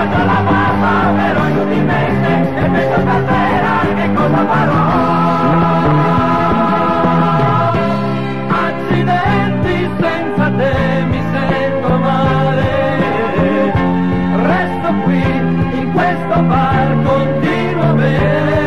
faccio la mamma, però inutilmente, e penso stasera che cosa farò. Accidenti, senza te mi sento male, resto qui in questo bar, continuo a bere.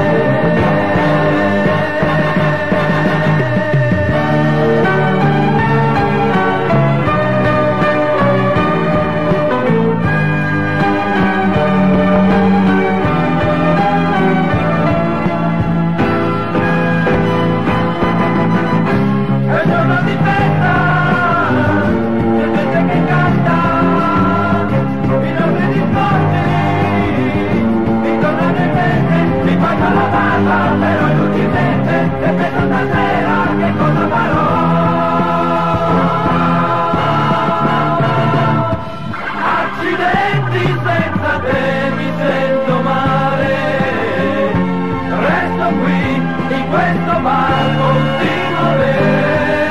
Però inutilmente, e penso stasera che cosa farò. Accidenti, senza te mi sento male, resto qui in questo bar, continuo a bere.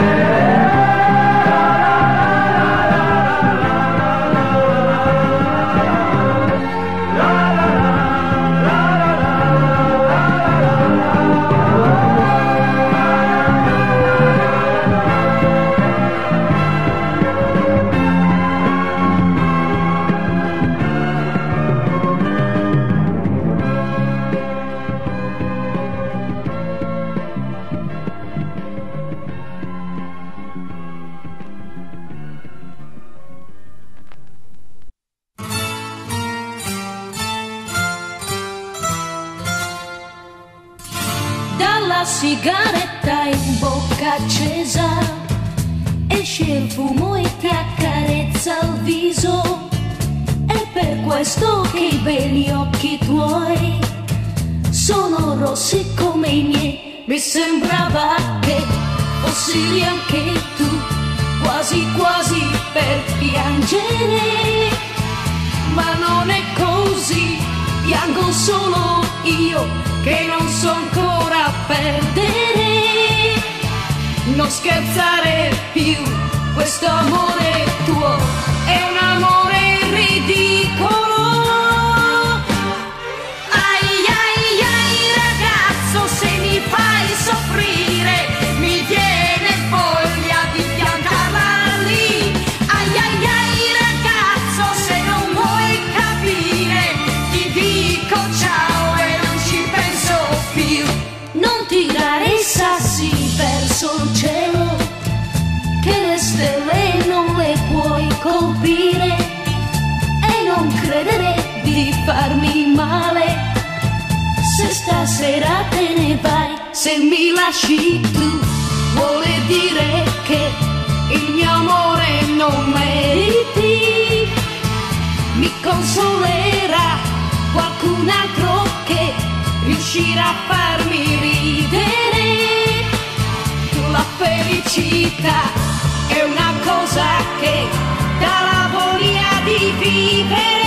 Sigaretta in bocca accesa, esce il fumo e ti accarezza il viso. È per questo che i belli occhi tuoi sono rossi come i miei. Mi sembrava che fossi anche tu, quasi quasi per piangere, ma non è così, piango solo io che non so ancora perdere. Non scherzare più, questo amore tuo è un amore ridicolo. Ai ai ai ragazzo, se mi fai soffrire mi viene voglia di piantarla lì. Ai ai ai ragazzo, se non vuoi capire ti dico ciao e non ci penso più. Non tirare i sassi verso il cielo, che le stelle non le puoi colpire, e non credere di farmi male. Se stasera te ne vai, se mi lasci tu, vuole dire che il mio amore non meriti. Mi consolerà qualcun altro che riuscirà a farmi ridere. La felicità è una cosa che dà la voglia di vivere.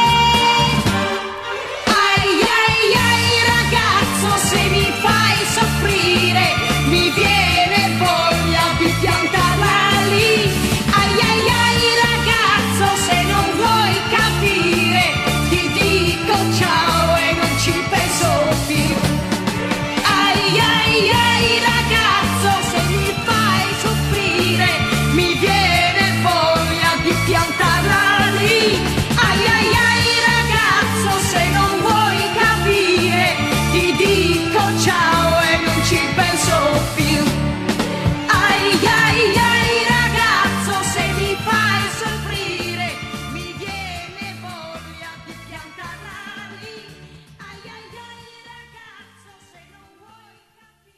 Ai ai ai ragazzo, se mi fai soffrire mi viene voglia di piantarla lì. Ai ai ai ragazzo, se non vuoi capire ti dico ciao e non ci penso più. Ai ai ai ragazzo, se mi fai soffrire mi viene voglia di piantarla lì. Ai ai ai ragazzo, se non vuoi capire ti dico ciao e non ci penso più. Ai ai ai ragazzo, se mi fai soffrire mi viene voglia di piantarla lì. Ai ai ai ragazzo, se non vuoi capire.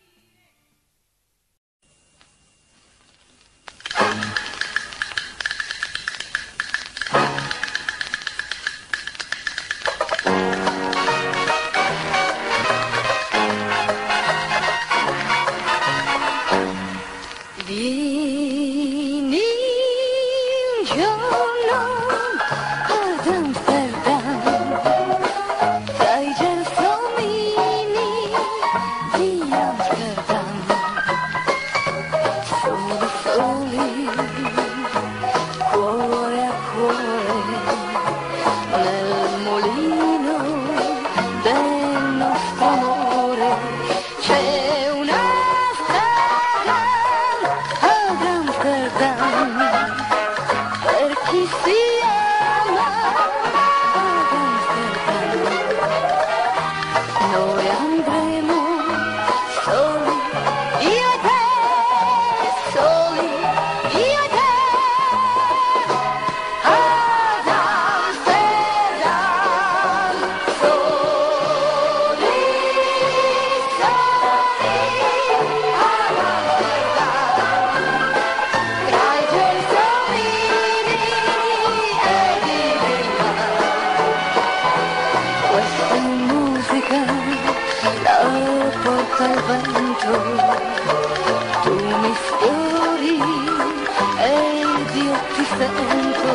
porta il vento, tu mi sfiori ed io ti sento.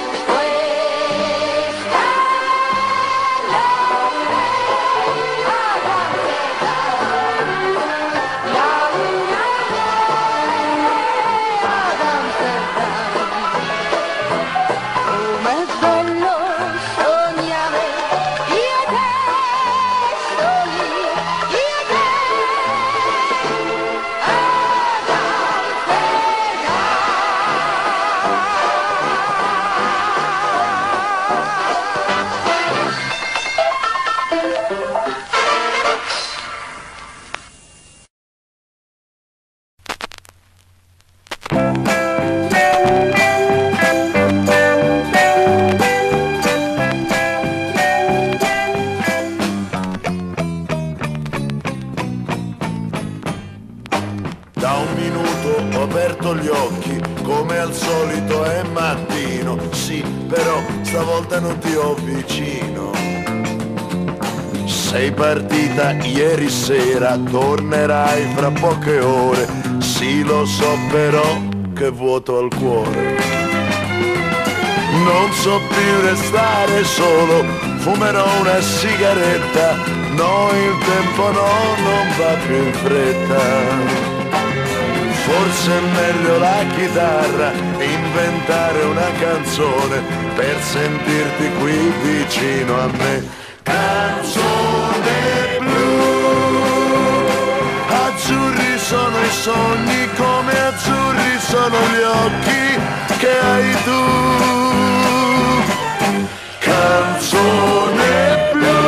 Questa com'è bello sognare io e te soli, io e te ad Da un minuto ho aperto gli occhi, come al solito è mattino. Sì, però stavolta non ti ho vicino. Sei partita ieri sera, tornerai fra poche ore. Sì, lo so però che vuoto al cuore. Non so più restare solo, fumerò una sigaretta. No, il tempo no, non va più in fretta. Forse è meglio la chitarra, inventare una canzone per sentirti qui vicino a me. Canzone blu, azzurri sono i sogni, come azzurri sono gli occhi che hai tu. Canzone blu,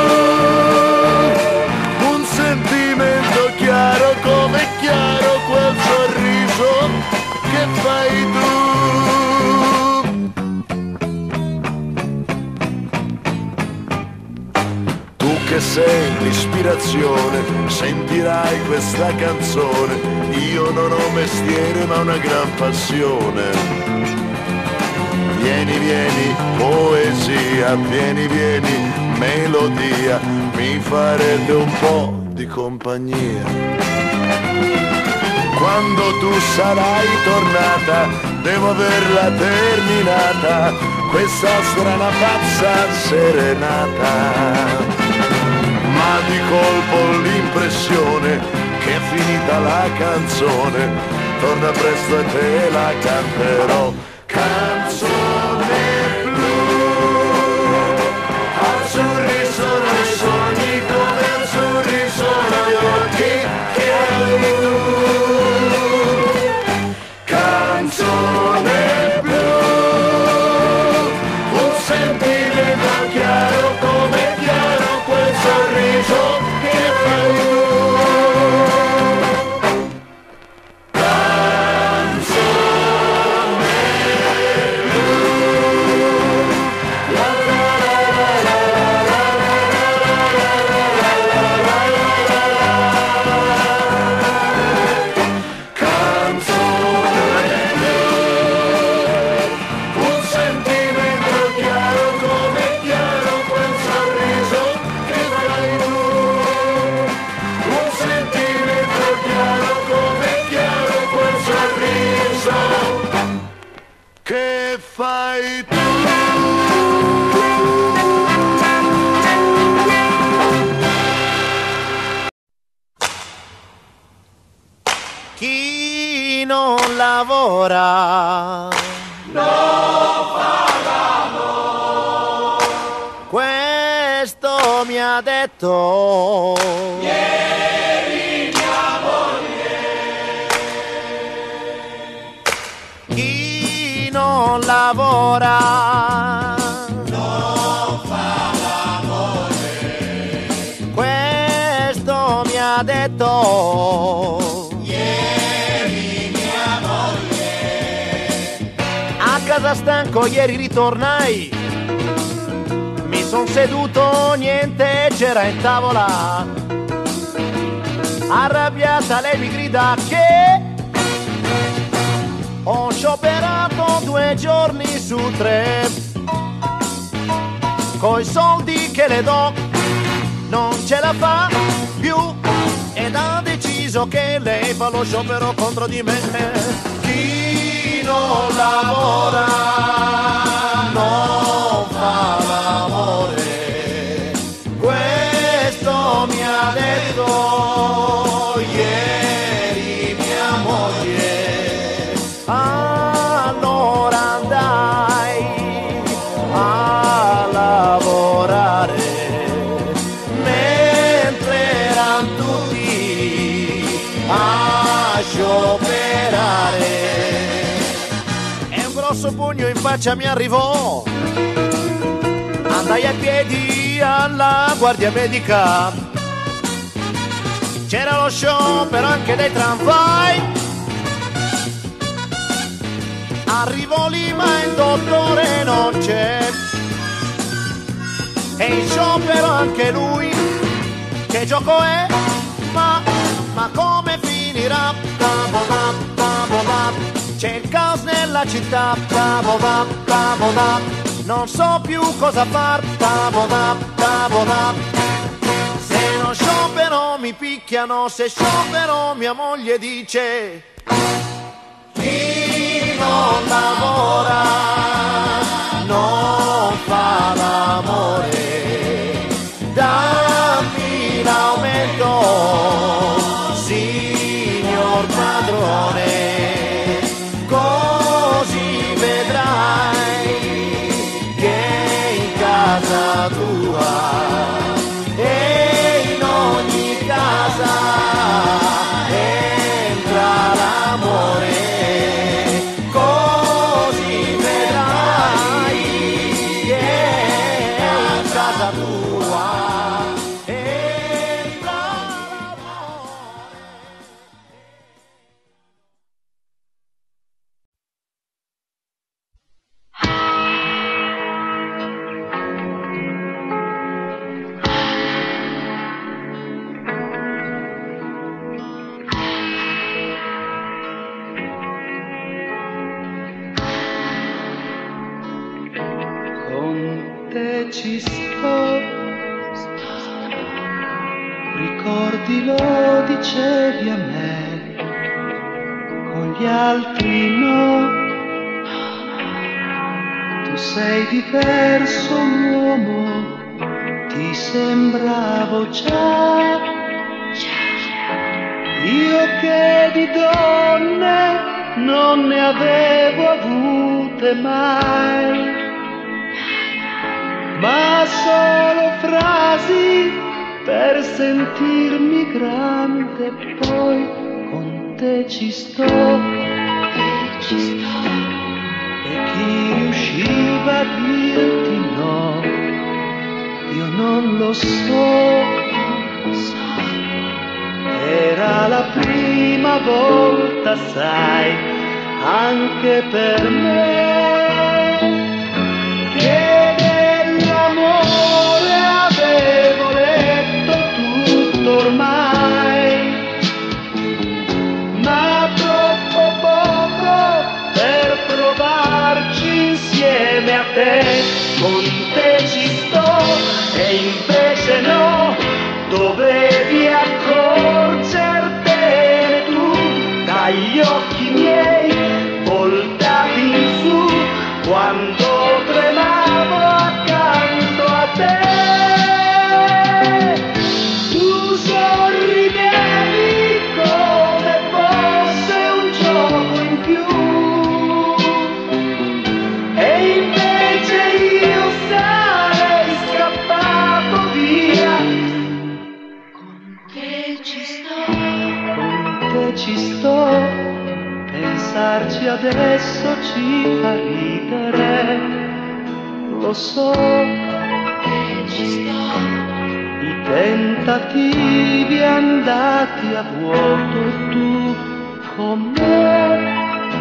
un sentimento chiaro come chiaro quel sorriso che fai tu. Tu che sei l'ispirazione, sentirai questa canzone. Io non ho mestiere ma una gran passione. Vieni, vieni, poesia, vieni, vieni, melodia, mi farete un po' di compagnia. Quando tu sarai tornata, devo averla terminata, questa strana pazza serenata. Ma di colpo l'impressione che è finita la canzone, torna presto e te la canterò. Canzone blu, azzurri sono i sogni, come azzurri sono gli occhi che hai tu. Canzone blu, un sentimento chiaro come chiaro quel sorriso che fai tu. Che fai tu? Chi non lavora non pagano. Questo mi ha detto ieri mia moglie. Chi non lavora non fa l'amore. Questo mi ha detto casa stanco ieri ritornai, mi son seduto, niente c'era in tavola, arrabbiata lei mi grida che ho scioperato 2 giorni su 3, coi soldi che le do non ce la fa più so che lei fa lo sciopero contro di me. Chi non lavora non fa l'amore, questo mi ha detto ieri mia moglie. Allora andai a lavorare mentre erano tutti a scioperare e un grosso pugno in faccia mi arrivò. Andai a piedi alla guardia medica, c'era lo sciopero anche dei tramvai. Arrivo lì ma il dottore non c'è e in sciopero anche lui. Che gioco è? Ma come finirà? C'è il caos nella città, non so più cosa far, se non sciopero mi picchiano, se sciopero mia moglie dice chi non lavora non fa l'amore, dammi l'aumento signor padrone, così vedrai che in casa tua e in ogni casa entra l'amore, così vedrai che in casa tua entra l'amore. Con te ci sto, ricordi lo dicevi a me, con gli altri no, tu sei diverso un uomo, ti sembravo già, io che di donne non ne avevo avute mai, ma solo frasi per sentirmi grande. Poi con te ci sto, e chi riusciva a dirti no, io non lo so, era la prima volta, sai, anche per me, che dell'amore avevo letto tutto ormai, ma troppo poco per provarci insieme a te. Con te ci sto e invece no, dovevi accorgertene tu dagli occhi miei voltati in su quando tremavo accanto a te. Tu sorridevi come fosse un gioco in più e invece io sarei scappato via. Con te ci sto, pensarci adesso ci fa ridere, lo so, ci sto, i tentativi andati a vuoto, tu con me,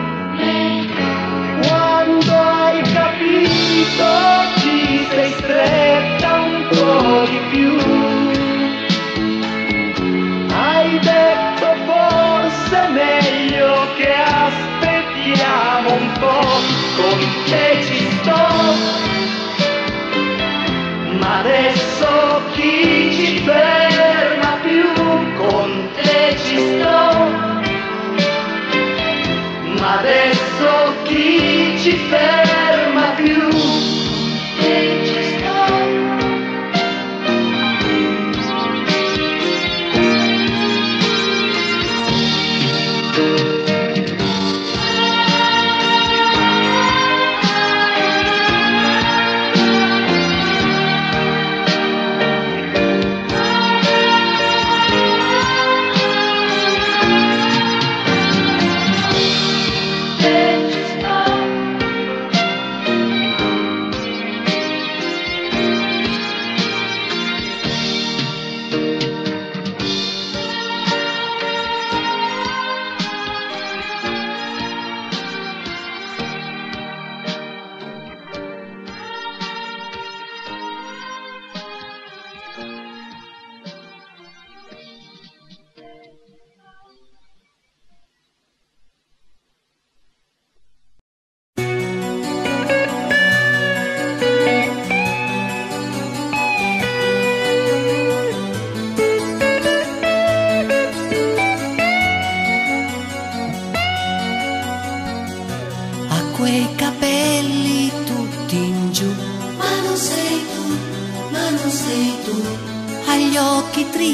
quando hai capito ci sei stretta un po' di più, hai detto forse meglio che aspettiamo un po', con te ci sto, ma adesso chi ci ferma più, con te ci sto.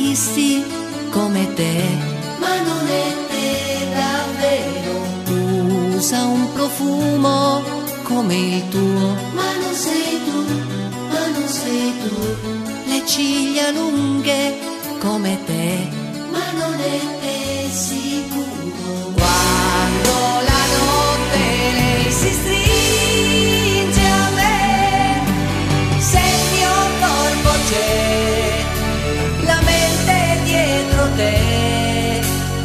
visti come te, ma non è te davvero. Usa un profumo come il tuo, ma non sei tu, ma non sei tu. Le ciglia lunghe come te, ma non è te sicuro. Quando la notte lei si stringe a me, se il mio corpo c'è, la mente dietro te,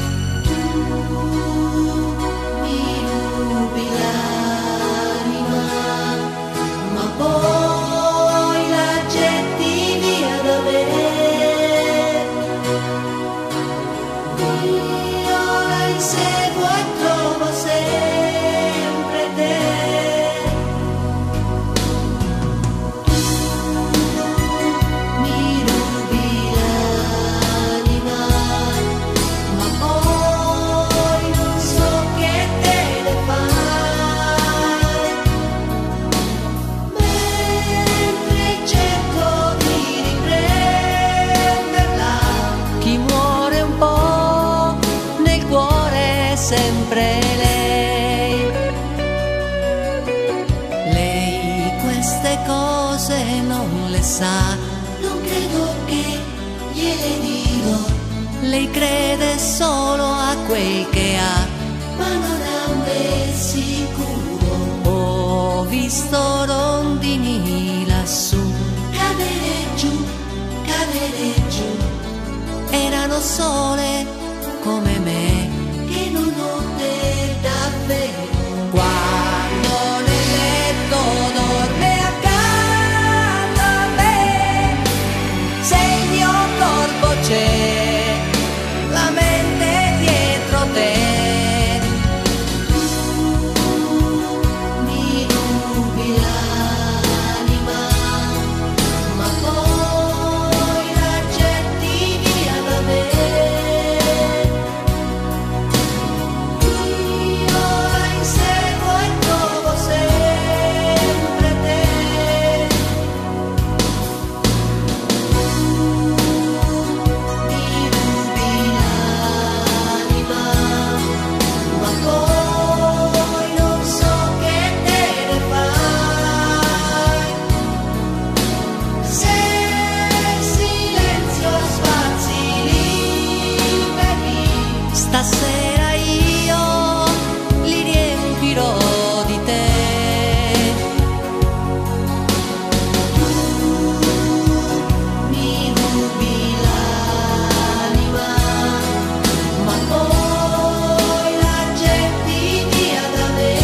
tu mi rubi l'anima, ma poi la getti via da me. Io la inseguo e trovo sempre te. Mi rubi l'anima, ma poi non so che te ne fai. Mentre cerco di riprenderla, chi muore un po' nel cuore è sempre lei. Lei queste cose non le sa, non credo che gliele dirò. Lei crede solo a quel che ha, ma non a me sicuro. Ho visto rondini lassù cadere giù, erano sole come me, che non ho te davvero. Quando nel letto dorme accanto a me, se il mio corpo c'è, la mente dietro te, mi rubi l'anima, ma poi la getti via da me. Io la inseguo e trovo sempre te. Mi rubi l'anima, ma poi non so che te ne fai. Se il silenzio spazi liberi, stasera io li riempirò di te. Mi rubi l'anima, ma poi la getti via da me.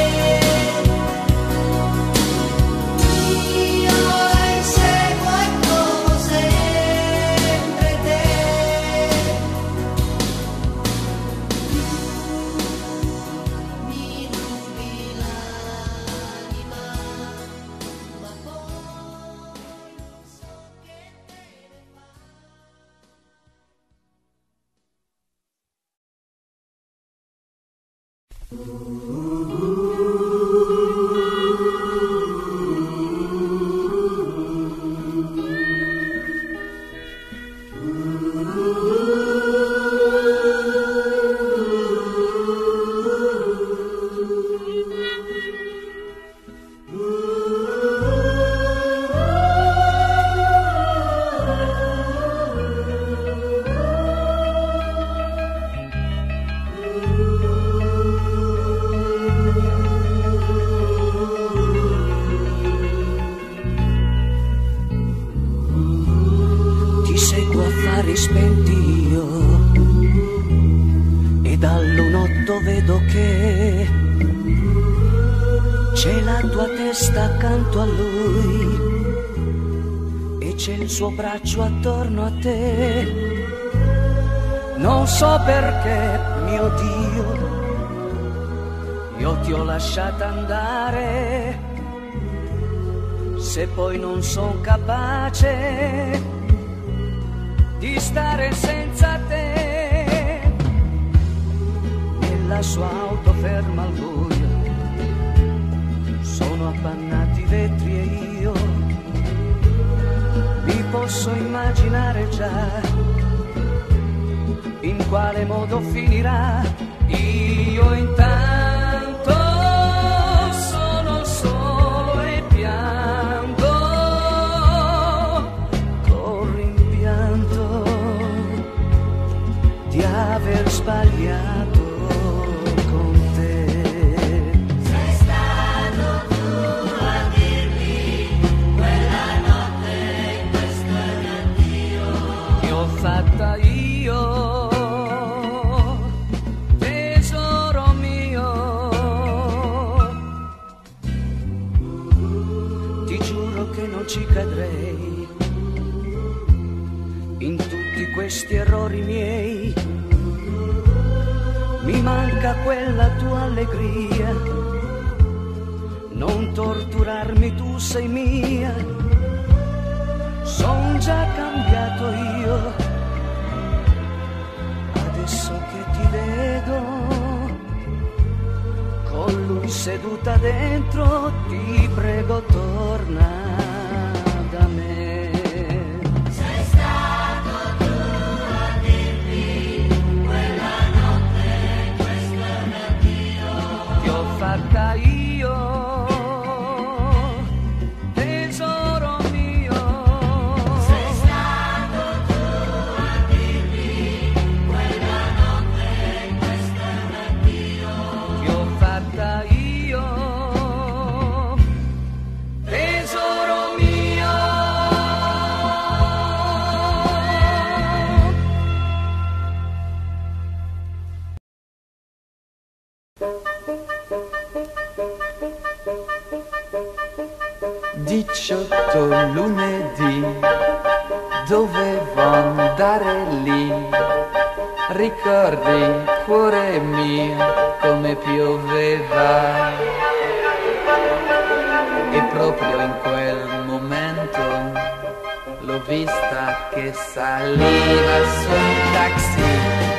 Io la inseguo e trovo sempre te. Mi rubi l'anima, ma poi non so che te ne fai. Ti seguo a fari spenti io e dal lunotto vedo che c'è la tua testa accanto a lui e c'è il suo braccio attorno a te. Non so perché, mio Dio, io ti ho lasciata andare, se poi non son capace di stare senza te. Nella sua auto ferma al buio sono appannati i vetri e io mi posso immaginare già quale modo finirà. Io intanto sono solo e piango col rimpianto di aver sbagliato con te. Sei stato tu a dirmi quella notte questo è mio addio. Che ho fatta io, tesoro mio. Ti giuro che non ci cadrei in tutti questi errori miei. Mi manca quella tua allegria, non torturarmi, tu sei mia. Son già cambiato io, adesso che ti vedo con lui seduta dentro, ti prego torna da me. Sei stato tu a dirmi quella notte questo è mio addio. Che ho fatta io, tesoro mio. Sei stato tu a dirmi quella notte questo è mio addio. Che ho fatta io, tesoro mio. Lunedì dovevo andare lì, ricordi cuore mio come pioveva, e proprio in quel momento l'ho vista che saliva su un taxi.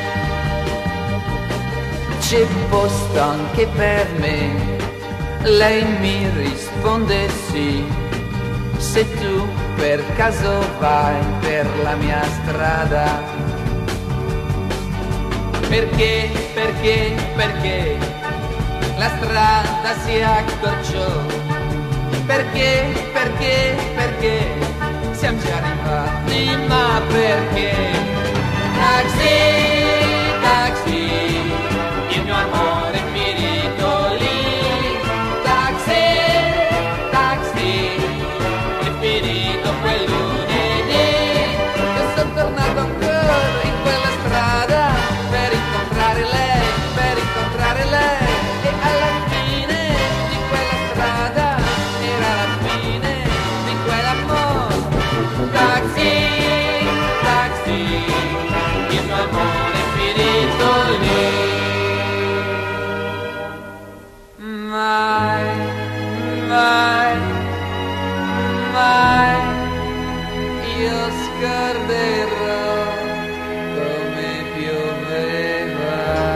C'è posto anche per me, lei mi risponde sì. Se tu per caso vai per la mia strada, perché la strada si accorciò, perché siamo già arrivati, ma perché? Taxi, il mio amore è finito lì. Finito quel lunedì, che sono tornato ancora in quella strada per incontrare lei, e alla fine di quella strada era la fine di quell'amore. Taxi, il mio amore è finito lì. Mai io scorderò come pioveva.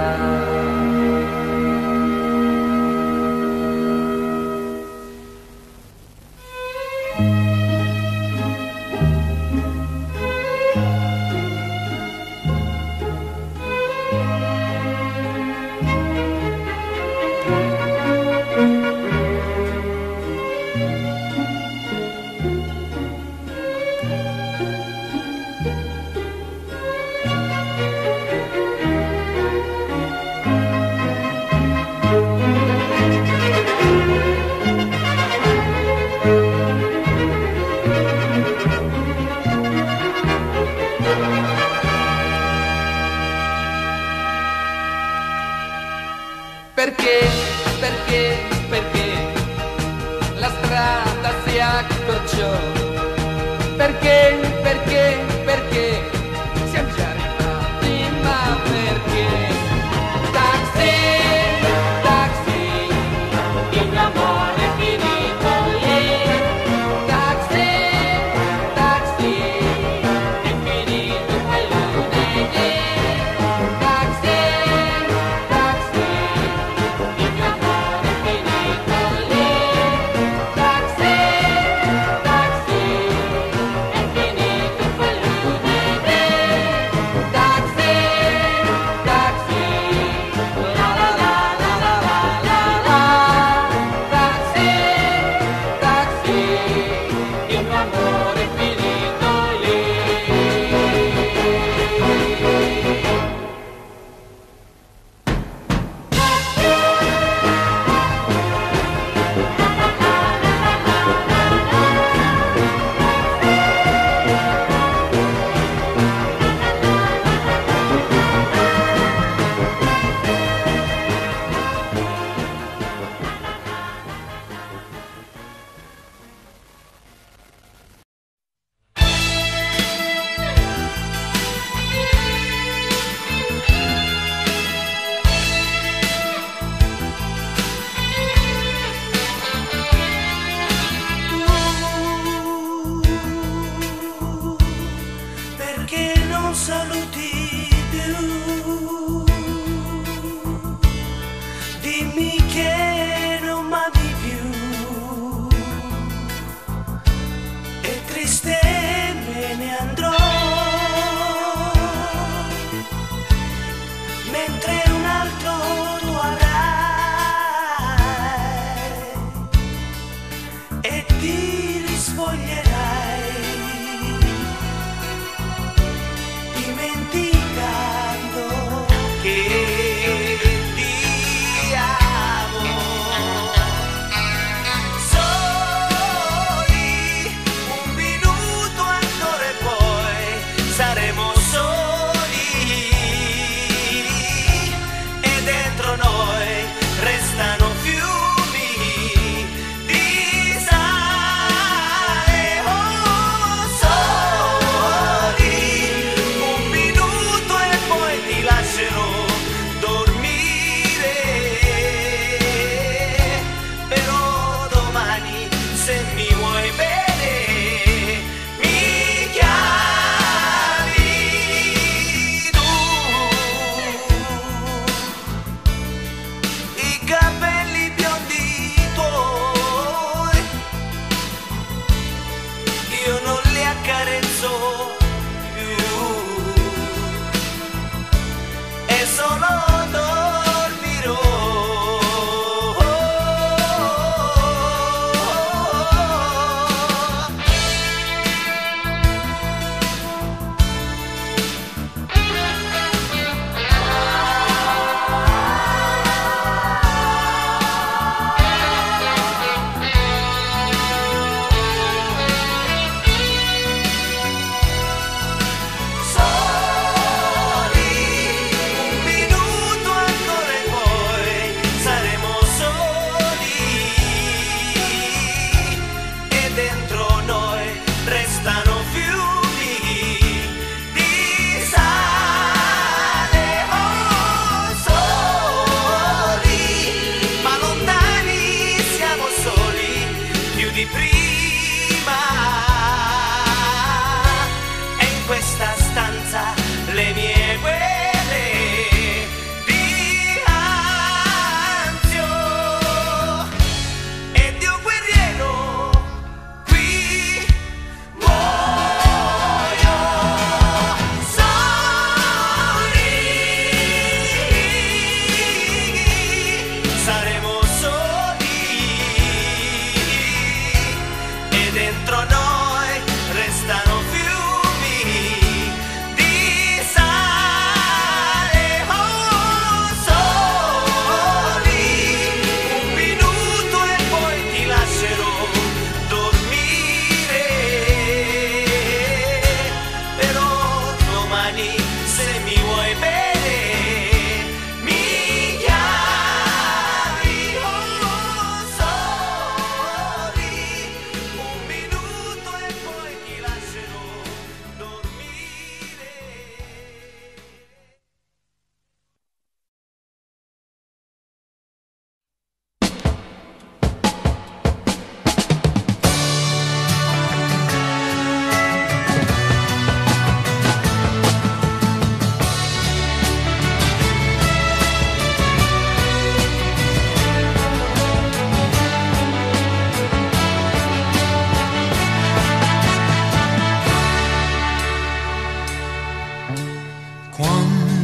Perché la strada si accorciò, perché siamo già arrivati, ma perché? Taxi, il mio amore è finito lì. Taxi, è finito quel lunedì. Taxi, il mio amore è finito lì. Taxi, è finito quel lunedì.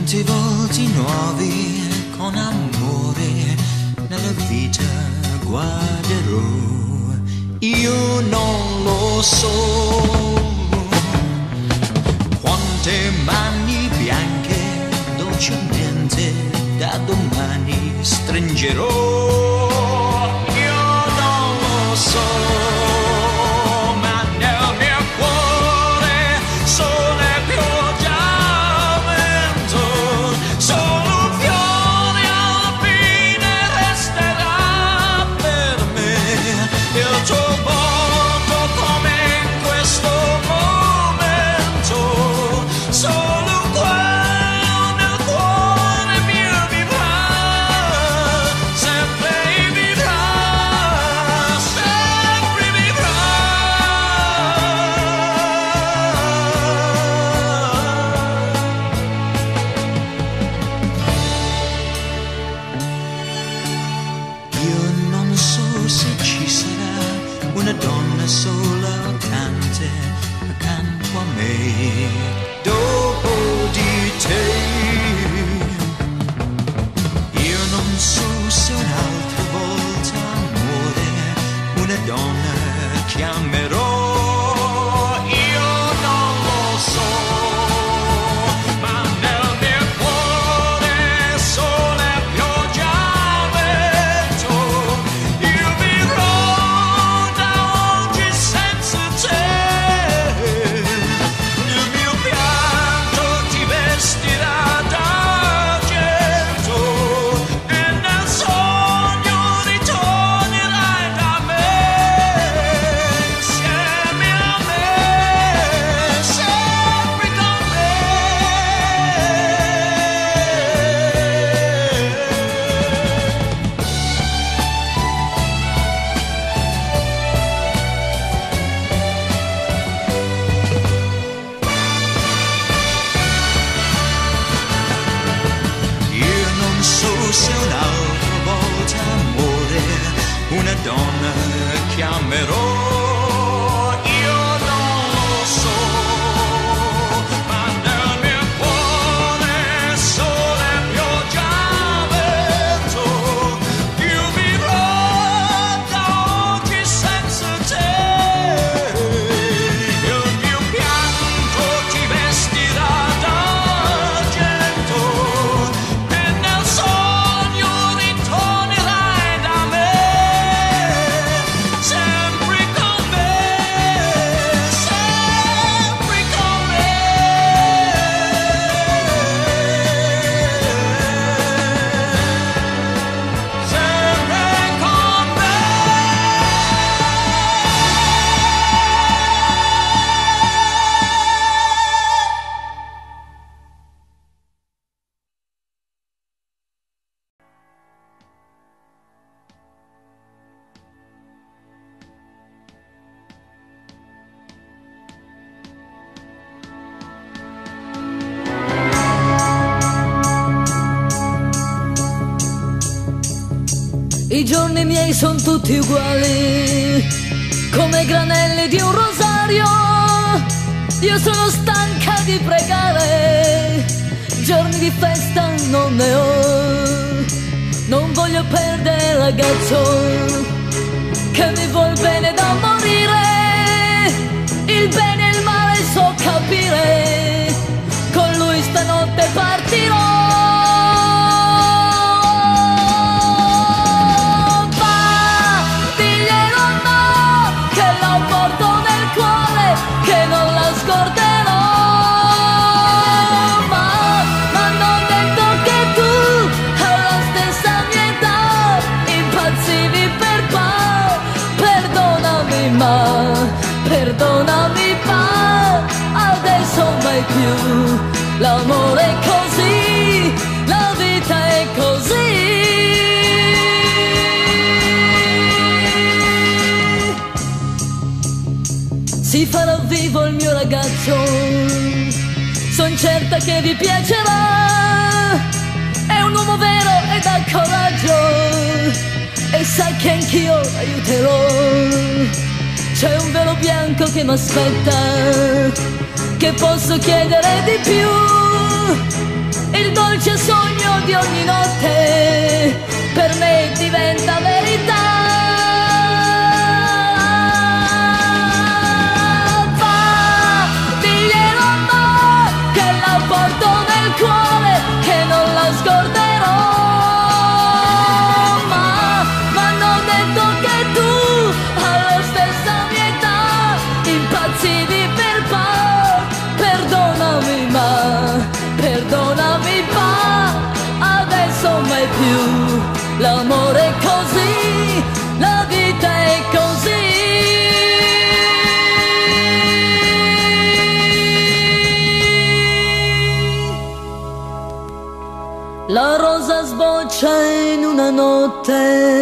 tanti volti nuovi con amore nella vita guarderò. Io non lo so quante mani bianche dolcemente da domani stringerò. Io non lo so. I giorni miei sono tutti uguali, come granelli di un rosario. Io sono stanca di pregare, giorni di festa non ne ho. Non voglio perdere il ragazzo che mi vuol bene da morire. Il bene e il male so capire, con lui stanotte partirò. Perdonami pa, adesso mai più. L'amore è così, la vita è così. Si farà vivo il mio ragazzo, son certa che vi piacerà. È un uomo vero e dà coraggio, e sa che anch'io aiuterò. C'è un velo bianco che mi aspetta, che posso chiedere di più. Il dolce sogno di ogni notte per me diventa verità. Va, diglielo a me che la porto nel cuore, che non la scorderò. Ma m'hanno detto che tu alla stessa mia età impazzivi per pa. Perdonami ma, perdonami pa, adesso mai più. L'amore è così, la vita è così. La rosa sboccia in una notte,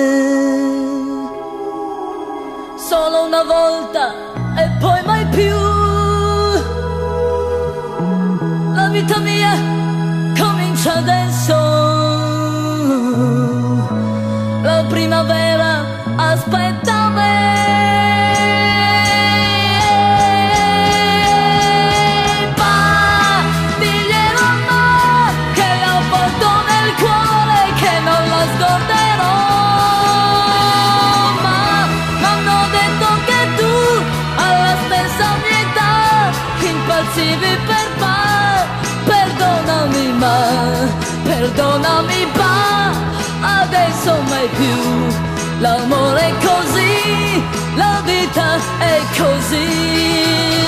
solo una volta e poi mai più. La vita mia comincia adesso. La primavera aspetta me. Va, diglielo a me che la porto nel cuore, che non la scorderò. Ma m'hanno detto che tu alla stessa mia età impazzivi per pa. Perdonami ma, perdonami pa, adesso mai più. L'amore è così, la vita è così.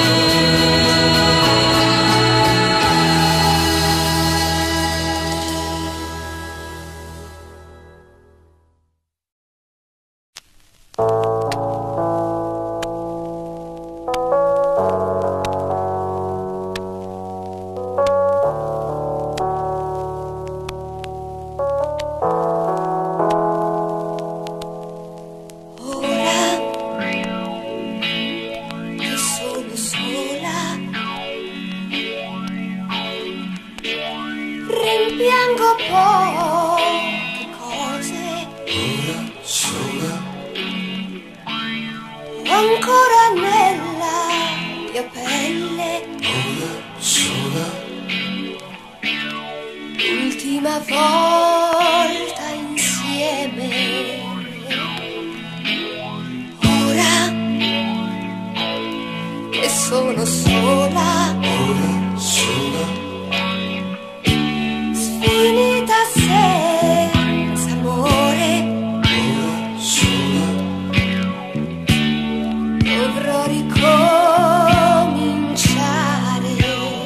Rimpiango poche cose, ora sola, ancora nella mia pelle, ora sola, l'ultima volta insieme. Ora che sono sola, ora sola, finita senza amore, ora sola, dovrò ricominciare.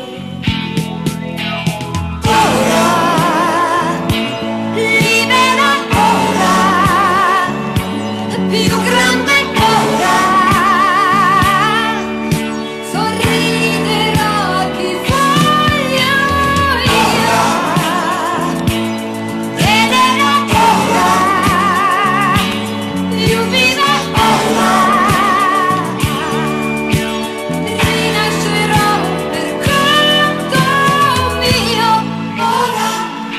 Ora, libera ora, più grande ora, sorriderà chi voglio io. Chiederò ora, più viva ora, rinascerò per conto mio. Ora,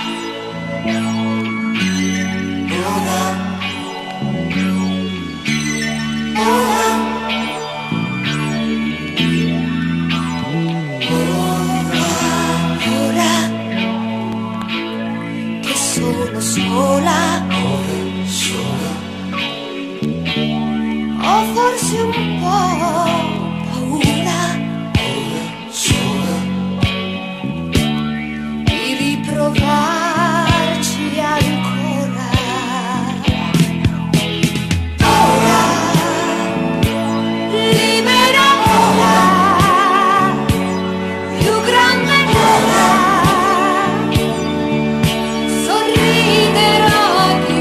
ora che sono sola, ora sola, ho forse un po' paura ora sola, di riprovarci ancora. Ora, libera ora, più grande ora, sorriderò chi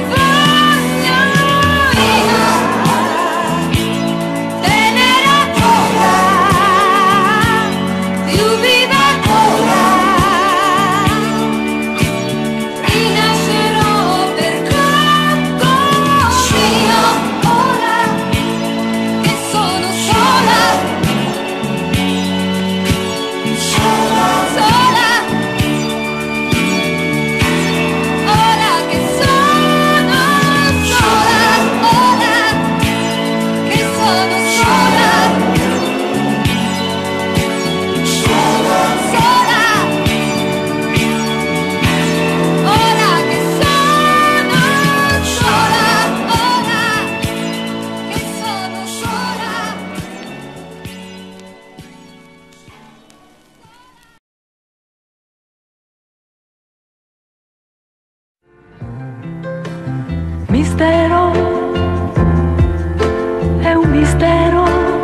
mistero, è un mistero,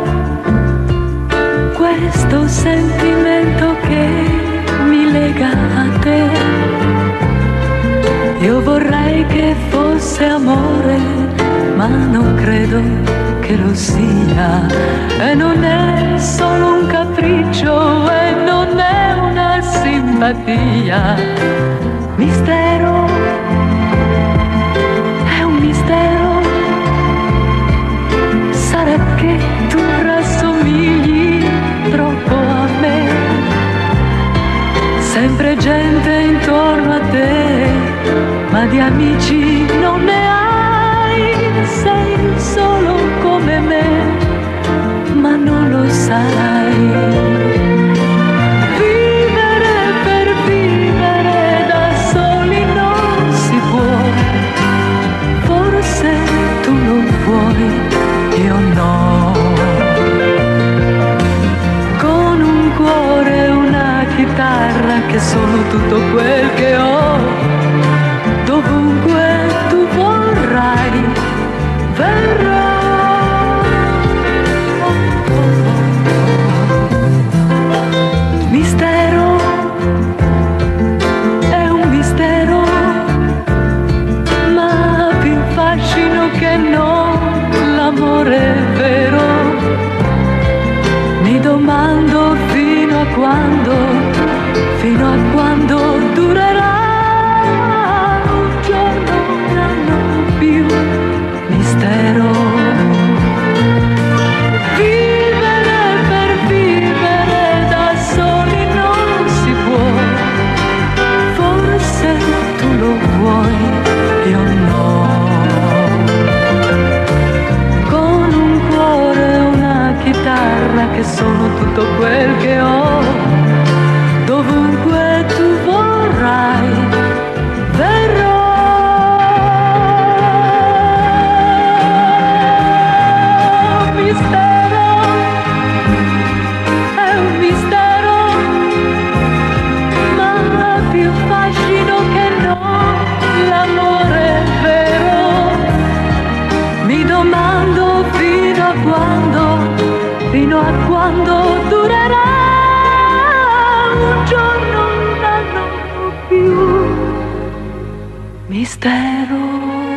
questo sentimento che mi lega a te. Io vorrei che fosse amore, ma non credo che lo sia, e non è solo un capriccio e non è una simpatia. Mistero, è un mistero, sarà che tu rassomigli troppo a me, sempre gente intorno a te, ma di amici non ne hai, sei solo come me, ma non lo sai. Vivere per vivere da soli non si può, forse tu lo vuoi, io no. Con un cuore e una chitarra che sono tutto quel che ho, dovunque tu vorrai, verrò. Mistero, è un mistero, ma più fascino che no, l'amore vero. Mi domando fino a quando durerà. Mistero, vivere per vivere da soli non si può, forse tu lo vuoi, io no. Con un cuore e una chitarra che sono tutto quel che ho, dovunque tu vorrai, verrò. Fino a quando durerà, un giorno, un anno più. Mistero.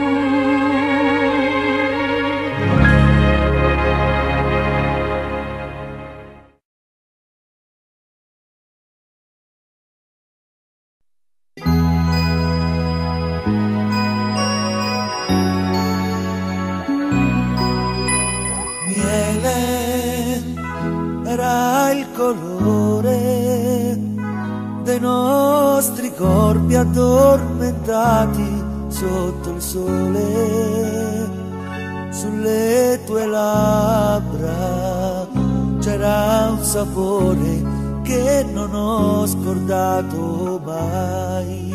Era il colore dei nostri corpi addormentati sotto il sole. Sulle tue labbra c'era un sapore che non ho scordato mai.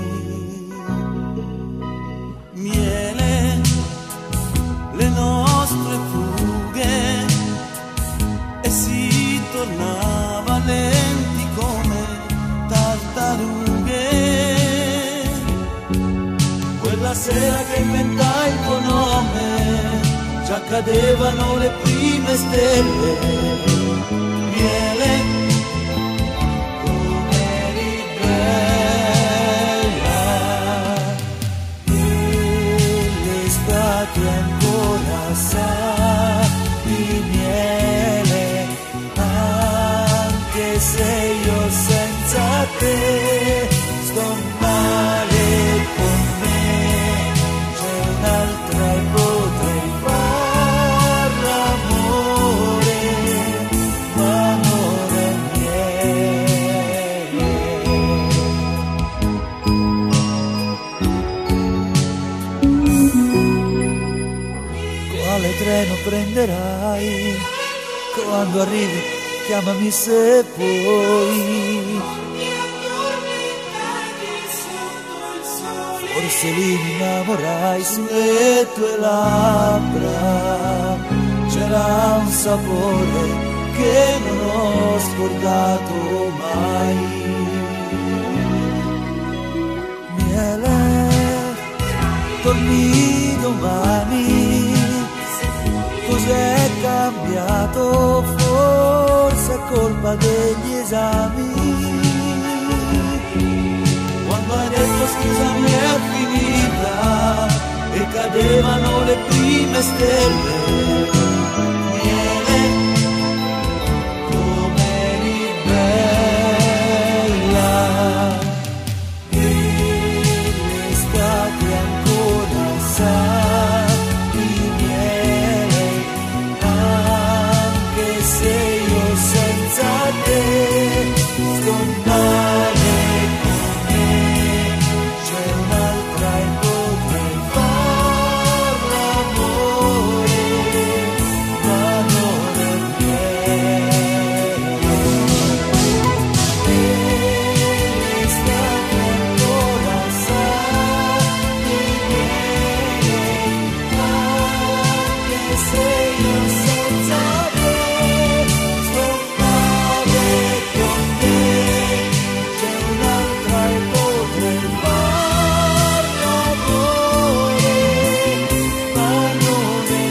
Miele, le nostre fughe, e si tornava lenti come tartarughe. Quella sera che inventai il tuo nome, già cadevano le prime stelle. Miele, come eri bella, e l'estate ancora sa di miele, anche se io senza te sto male con me. C'è un'altra e potrei far l'amore, ma non è miele. Quale treno prenderai? Quando arrivi chiamami se puoi. Forse lì mi innamorai, sulle tue labbra c'era un sapore che non ho scordato mai. Miele, dormido domani. Cos'è cambiato? Forse è colpa degli esami. Quando hai detto scusami è finita e cadevano le prime stelle, miele, come eri bella. E l'estate ancora sa di miele, anche se io senza te sto male. C'è un'altra e potrei far l'amore, ma non è vero. E l'estate ancora sa di miele, anche se io senza te sto male con te. C'è un'altra e potrei far l'amore, ma non è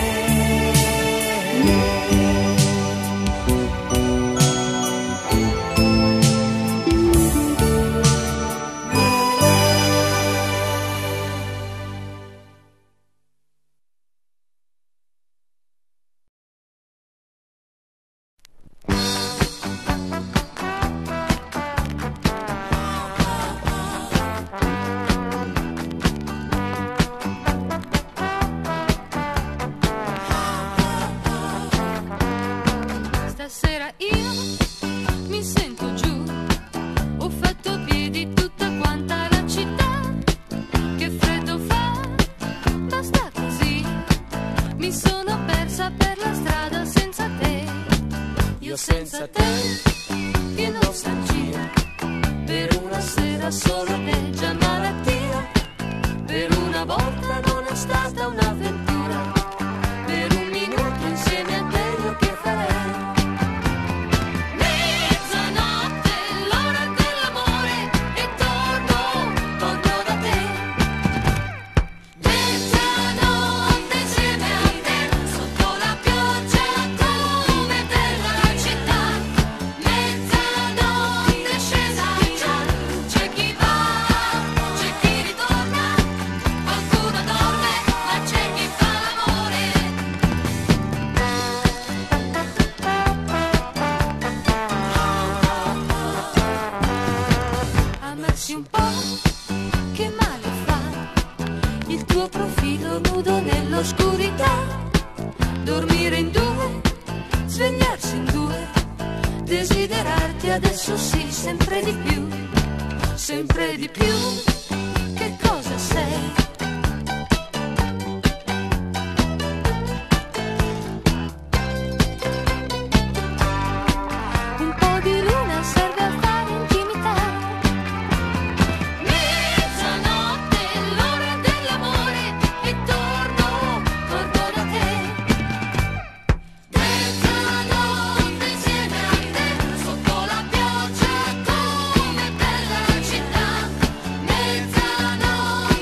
Stasera io mi sento giù, ho fatto piedi tutta quanta la città. Che freddo fa, basta così, mi sono persa per la strada senza te. Io senza te, che nostalgia, per una sera solo te già malattia. Per una volta non è stata un'avventura, per un minuto insieme a te io che farei? Mezzanotte, l'ora dell'amore, e torno da te. Mezzanotte insieme a te, sotto la pioggia come della città. Mezzanotte scesa già, c'è chi va, c'è chi ritorna, qualcuno dorme, ma c'è chi fa l'amore. Amarsi un po', che male fa, il tuo profilo nudo nell'oscurità. Dormire in due, svegliarsi in due, desiderarti adesso sì, sempre di più, sempre di più. Che cosa sei? Un po' di luna serve a fare intimità. Mezzanotte, l'ora dell'amore, e torno da te. Mezzanotte insieme a te, sotto la pioggia come bella città. Mezzanotte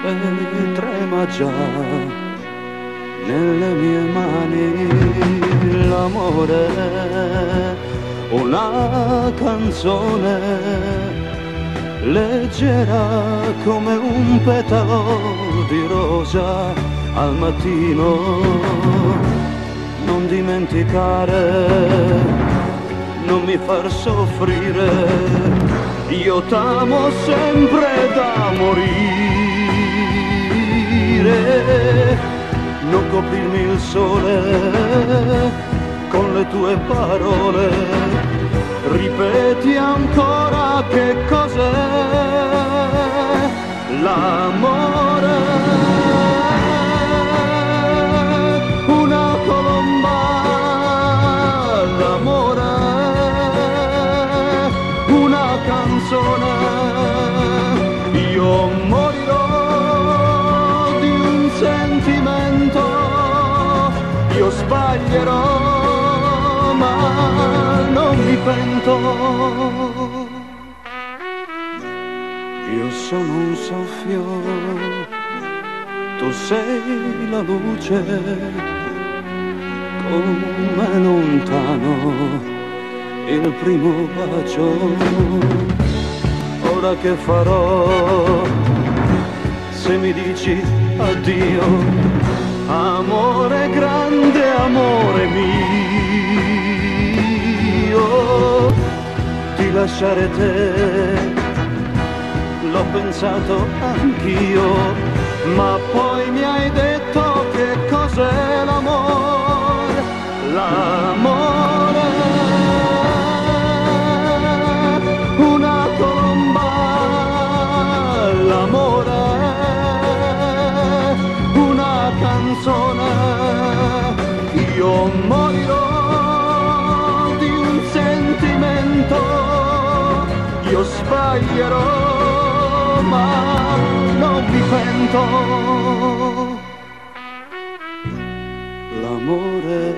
e trema già nelle mie mani l'amore, una canzone leggera come un petalo di rosa al mattino. Non dimenticare, non mi far soffrire, io t'amo sempre da morire. Non coprirmi il sole con le tue parole, ripeti ancora che cos'è l'amore. Una colomba, l'amore, una canzone, io morirò di un sentimento, io sbaglierò ma non mi pento. Io sono un soffio, tu sei la luce, come lontano il primo bacio. Ora che farò se mi dici addio, amore grande, amore mio? Di lasciare te l'ho pensato anch'io, ma poi mi hai detto che cos'è l'amore, l'amore. Una colomba, l'amore, una canzone, io morirò di un sentimento, io sbaglierò ma non mi pento. L'amore,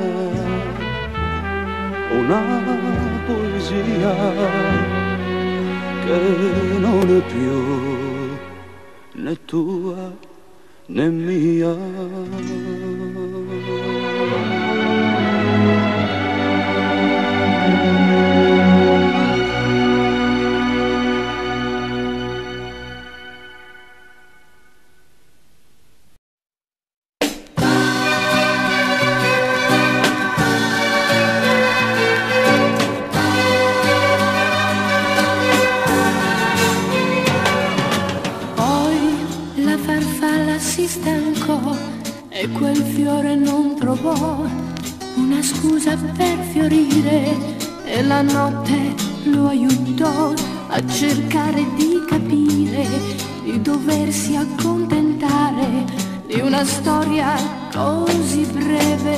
una poesia che non è più né tua né mia. E quel fiore non trovò una scusa per fiorire e la notte lo aiutò a cercare di capire, di doversi accontentare di una storia così breve.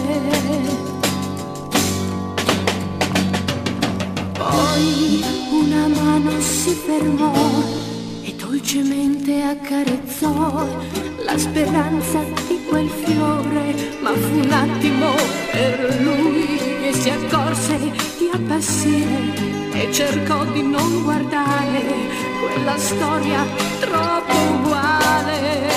Poi una mano si fermò e dolcemente accarezzò la speranza di quel fiore, ma fu un attimo per lui che si accorse di appassire e cercò di non guardare quella storia troppo uguale.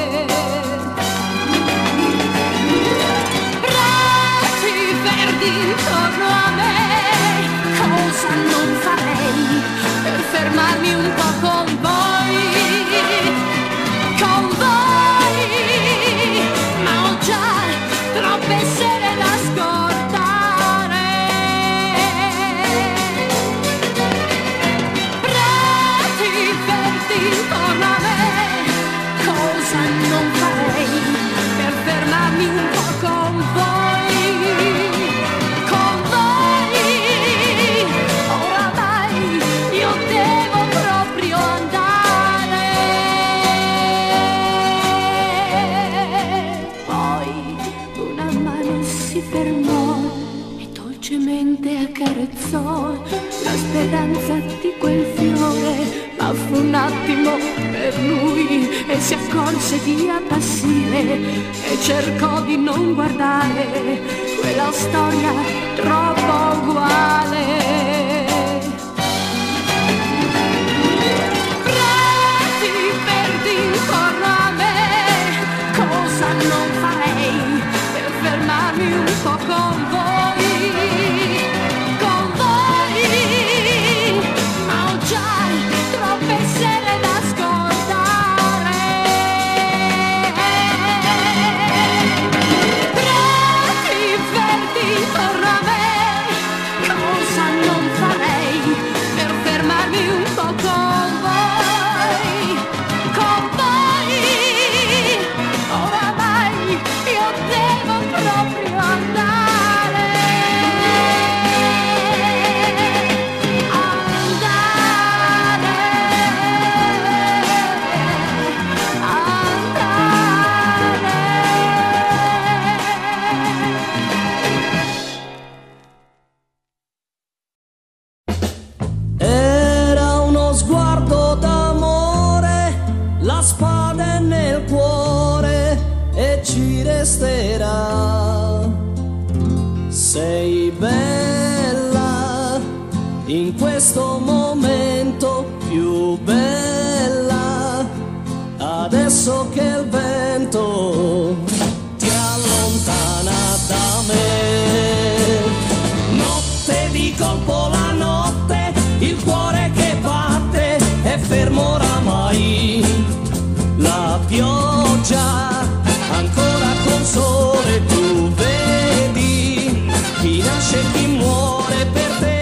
Rati verdi intorno a me, cosa non farei per fermarmi un po' con voi, con voi, ma ho già troppe sere da scordare. Prati verdi intorno a me, cosa non farei per fermarmi un po' con voi, con voi. Oramai io devo proprio andare. Poi una mano si fermò e dolcemente accarezzò la speranza di quel fiore, ma fu un attimo per lui e si accorse di appassire e cercò di non guardare quella storia troppo uguale. Prati verdi intorno a spada è nel cuore e ci resterà. Sei bella in questo momento, più bella adesso che il vento ti allontana da me. Notte di colpo la notte, il cuore che batte è fermo oramai. La pioggia ancora col sole, tu vedi chi nasce e chi muore per te.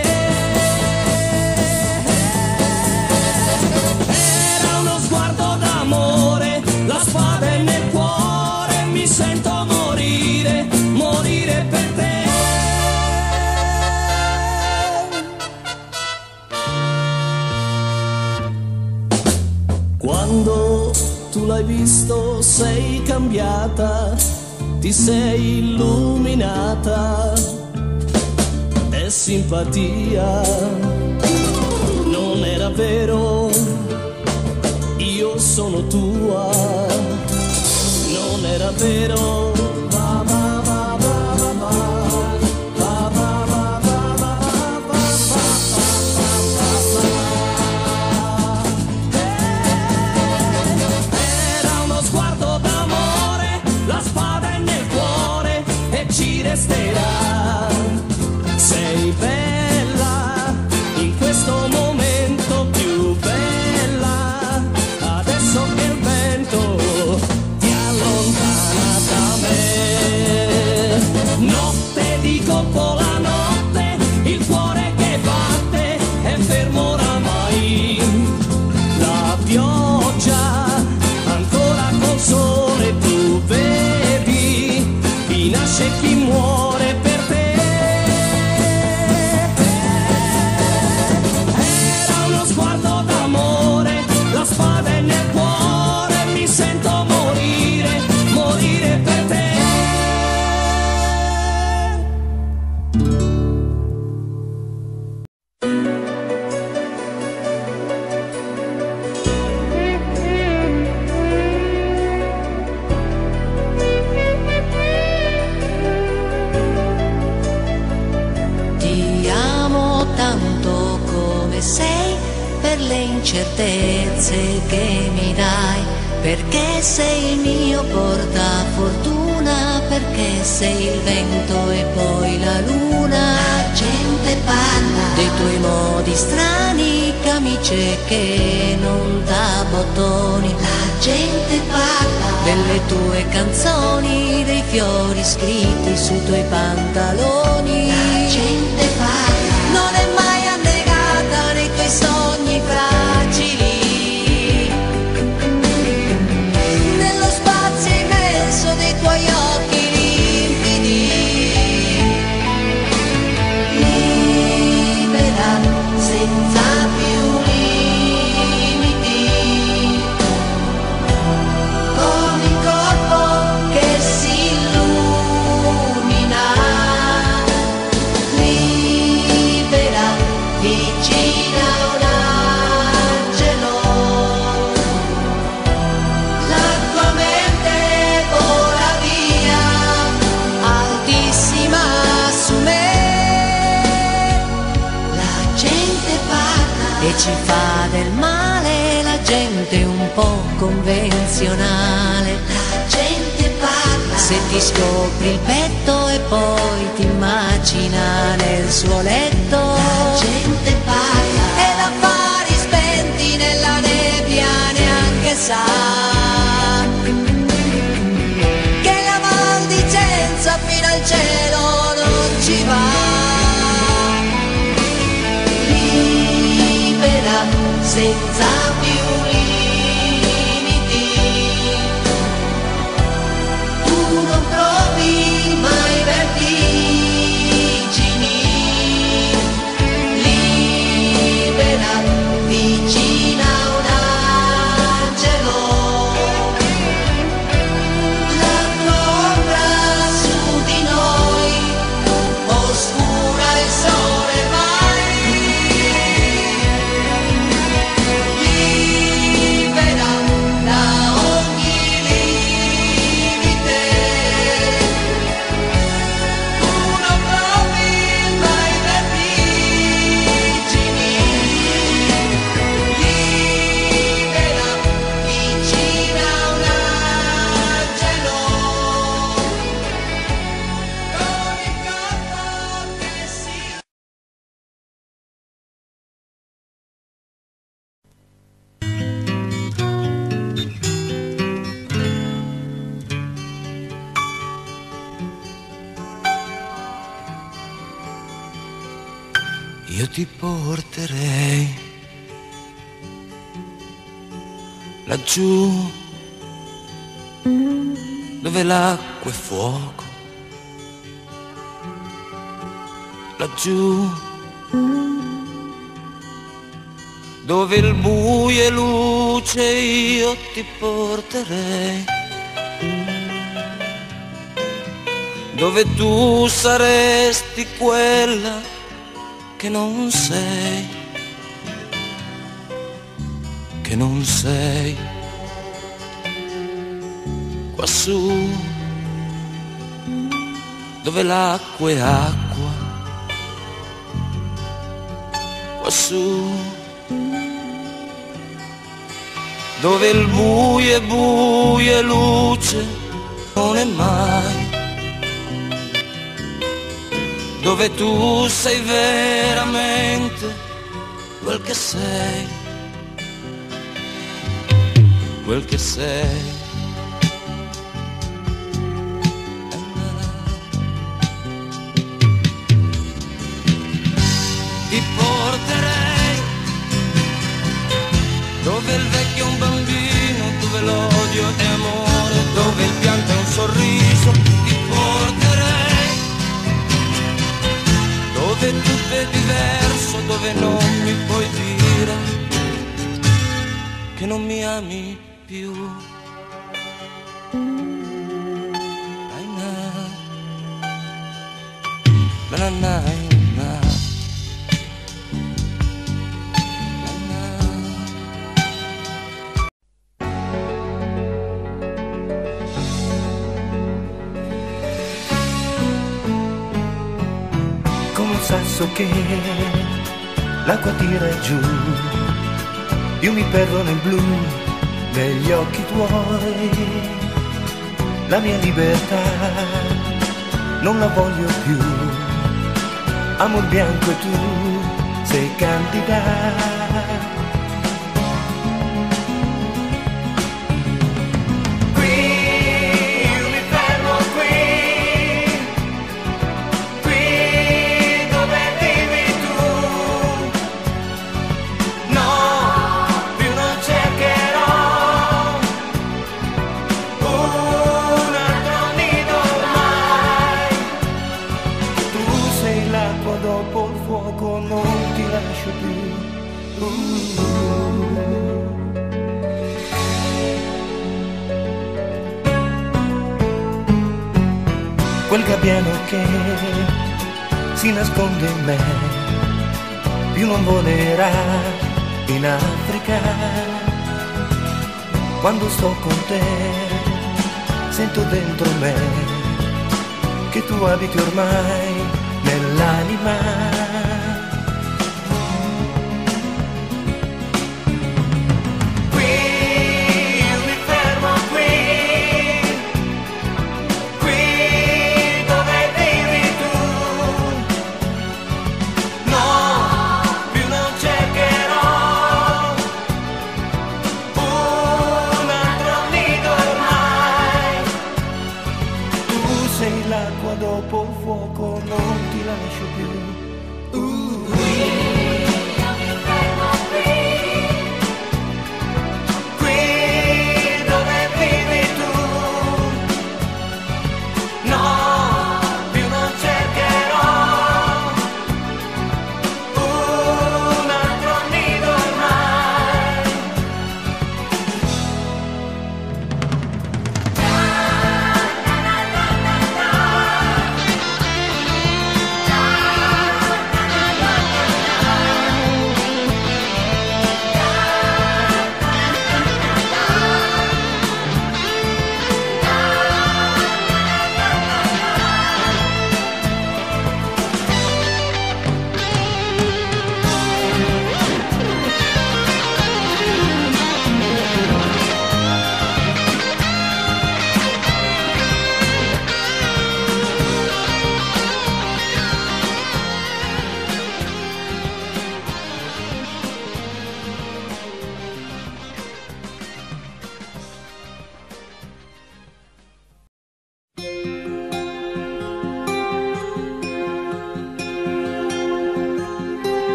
Era uno sguardo d'amore, la spada è nel cuore, mi sento morire, morire per te. Quando tu l'hai visto sei cambiata, ti sei illuminata, è simpatia. Non era vero, io sono tua, non era vero. Ci resterà. Sei bella in questo momento, più bella adesso che il vento ti allontana da me. Notte di colpo la notte, il cuore che batte è fermo oramai. La pioggia ancora col sole, tu vedi chi nasce e chi muore per te. Era uno sguardo d'amore, la spada è nel cuore, mi sento morire, morire per te. Certezze che mi dai, perché sei il mio portafortuna, perché sei il vento e poi la luna. La gente parla dei tuoi modi strani, camicie che non da bottoni. La gente parla delle tue canzoni, dei fiori scritti sui tuoi pantaloni. La gente parla, non è mai annegata nei tuoi sogni fragili, nello spazio immenso dei tuoi occhi limpidi. Libera, senza più limiti, con il corpo che si illumina. Libera, vicina a un angelo, la tua mente vola via, altissima su me. La gente parla e ci fa del male, la gente un po' convenzionale. La gente parla se ti scopri il petto e poi ti immagina nel suo letto. La gente parla ed affari spenti nella nebbia neanche sa che la maldicenza fino al cielo non ci va. Libera, senza più limiti, tu non provi mai vertigini. Libera, vicina a un angelo, la tua ombra su di noi, oscura il sole mai. ti porterei laggiù dove l'acqua è fuoco, laggiù dove il buio è luce, io ti porterei dove tu saresti quella che non sei, che non sei. Quassù dove l'acqua è acqua, quassù dove il buio è buio e luce non è mai, dove tu sei veramente quel che sei, quel che sei. Ti porterei dove il vecchio è un bambino, dove l'odio è amore, dove il pianto è un sorriso. Ti porterei dove tutto è diverso, dove non mi puoi dire che non mi ami più. Come un sasso che l'acqua tira giù, io mi perdo nel blu negli occhi tuoi. La mia libertà non la voglio più, amor bianco e tu sei candida. Dopo il fuoco non ti lascio più. Quel gabbiano che si nasconde in me, più non volerà in Africa. Quando sto con te sento dentro me che tu abiti ormai nell'anima. Qui io mi fermo, qui dove vivi tu. No, più non cercherò un altro nido ormai. Tu sei l'acqua dopo il fuoco, non ti lascio più.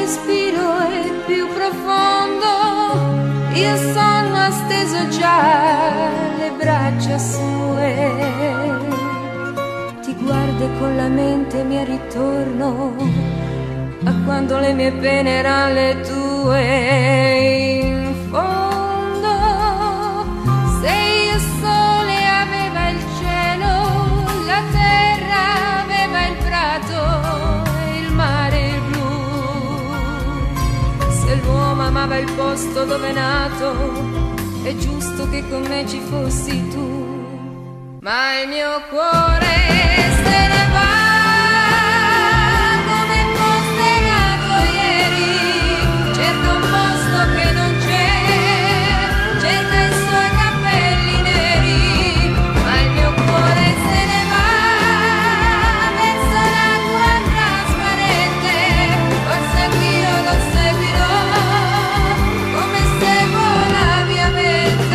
respiro è più profondo, io sono steso già le braccia sue. Ti guardo e con la mente mi ritorno a quando le mie pene erano le tue. In fondo, se il sole aveva il cielo, la terra aveva il prato e il mare il blu. Se l'uomo amava il posto dove è nato, è giusto che con me ci fossi tu. Ma il mio cuore se ne va come fosse nato ieri. Cerca un posto che non c'è, cerca i suoi capelli neri. Ma il mio cuore se ne va verso l'acqua trasparente. Forse anch'io lo seguirò come seguo la mia mente.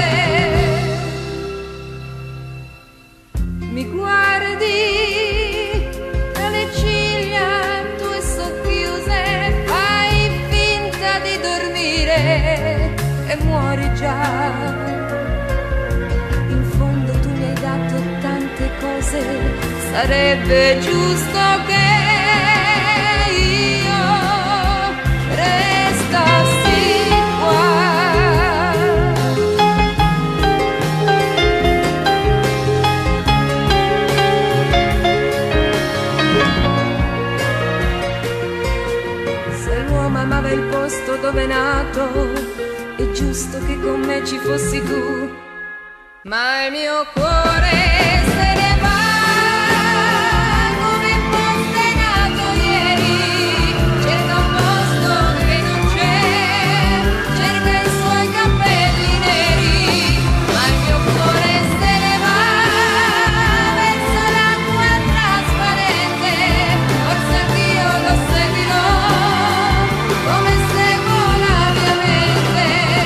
Mi guardi tra le ciglia tue socchiuse, fai finta di dormire e muori già. In fondo tu mi hai dato tante cose, sarebbe giusto che io restassi qua. Amava il posto dove è nato, è giusto che con me ci fossi tu. Ma il mio cuore se ne va come fosse nato ieri. Cerca un posto che non c'è, cerca i suoi capelli neri. Ma il mio cuore se ne va verso l'acqua trasparente. Forse anch'io lo seguirò come seguo la mia mente.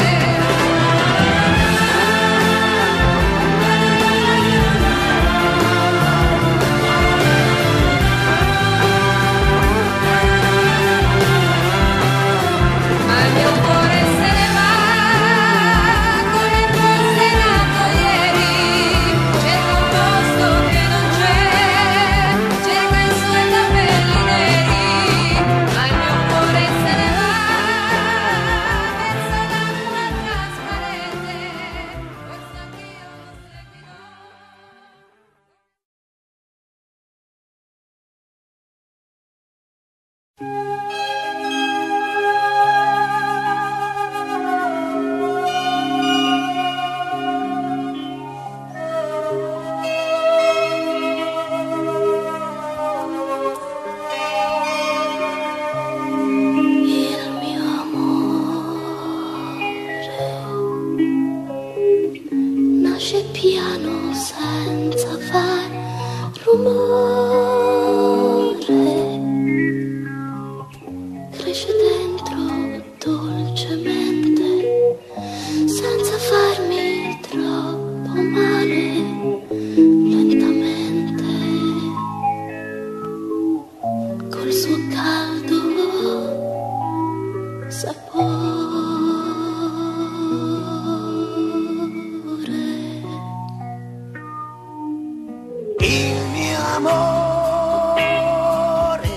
Ma il mio cuore se ne va come fosse nato ieri. Cerca un posto che non c'è, cerca i suoi capelli neri. Ma il mio cuore se ne va verso l'acqua trasparente. Forse anch'io lo seguirò. Il mio amore nasce piano senza far rumore, cresce dentro dolcemente senza farmi troppo male, lentamente col suo caldo sapore. Il mio amore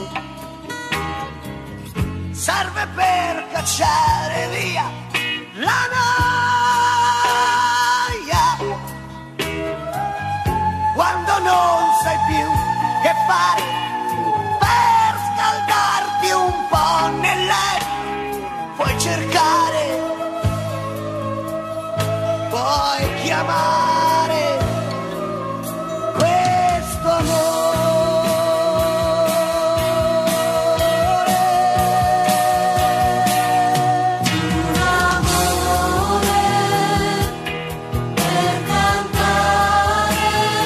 serve per cacciare via la noia quando non sai più che fare per scaldarti un po' nel letto. Puoi cercare, puoi chiamare questo amore. Un amore per cantare,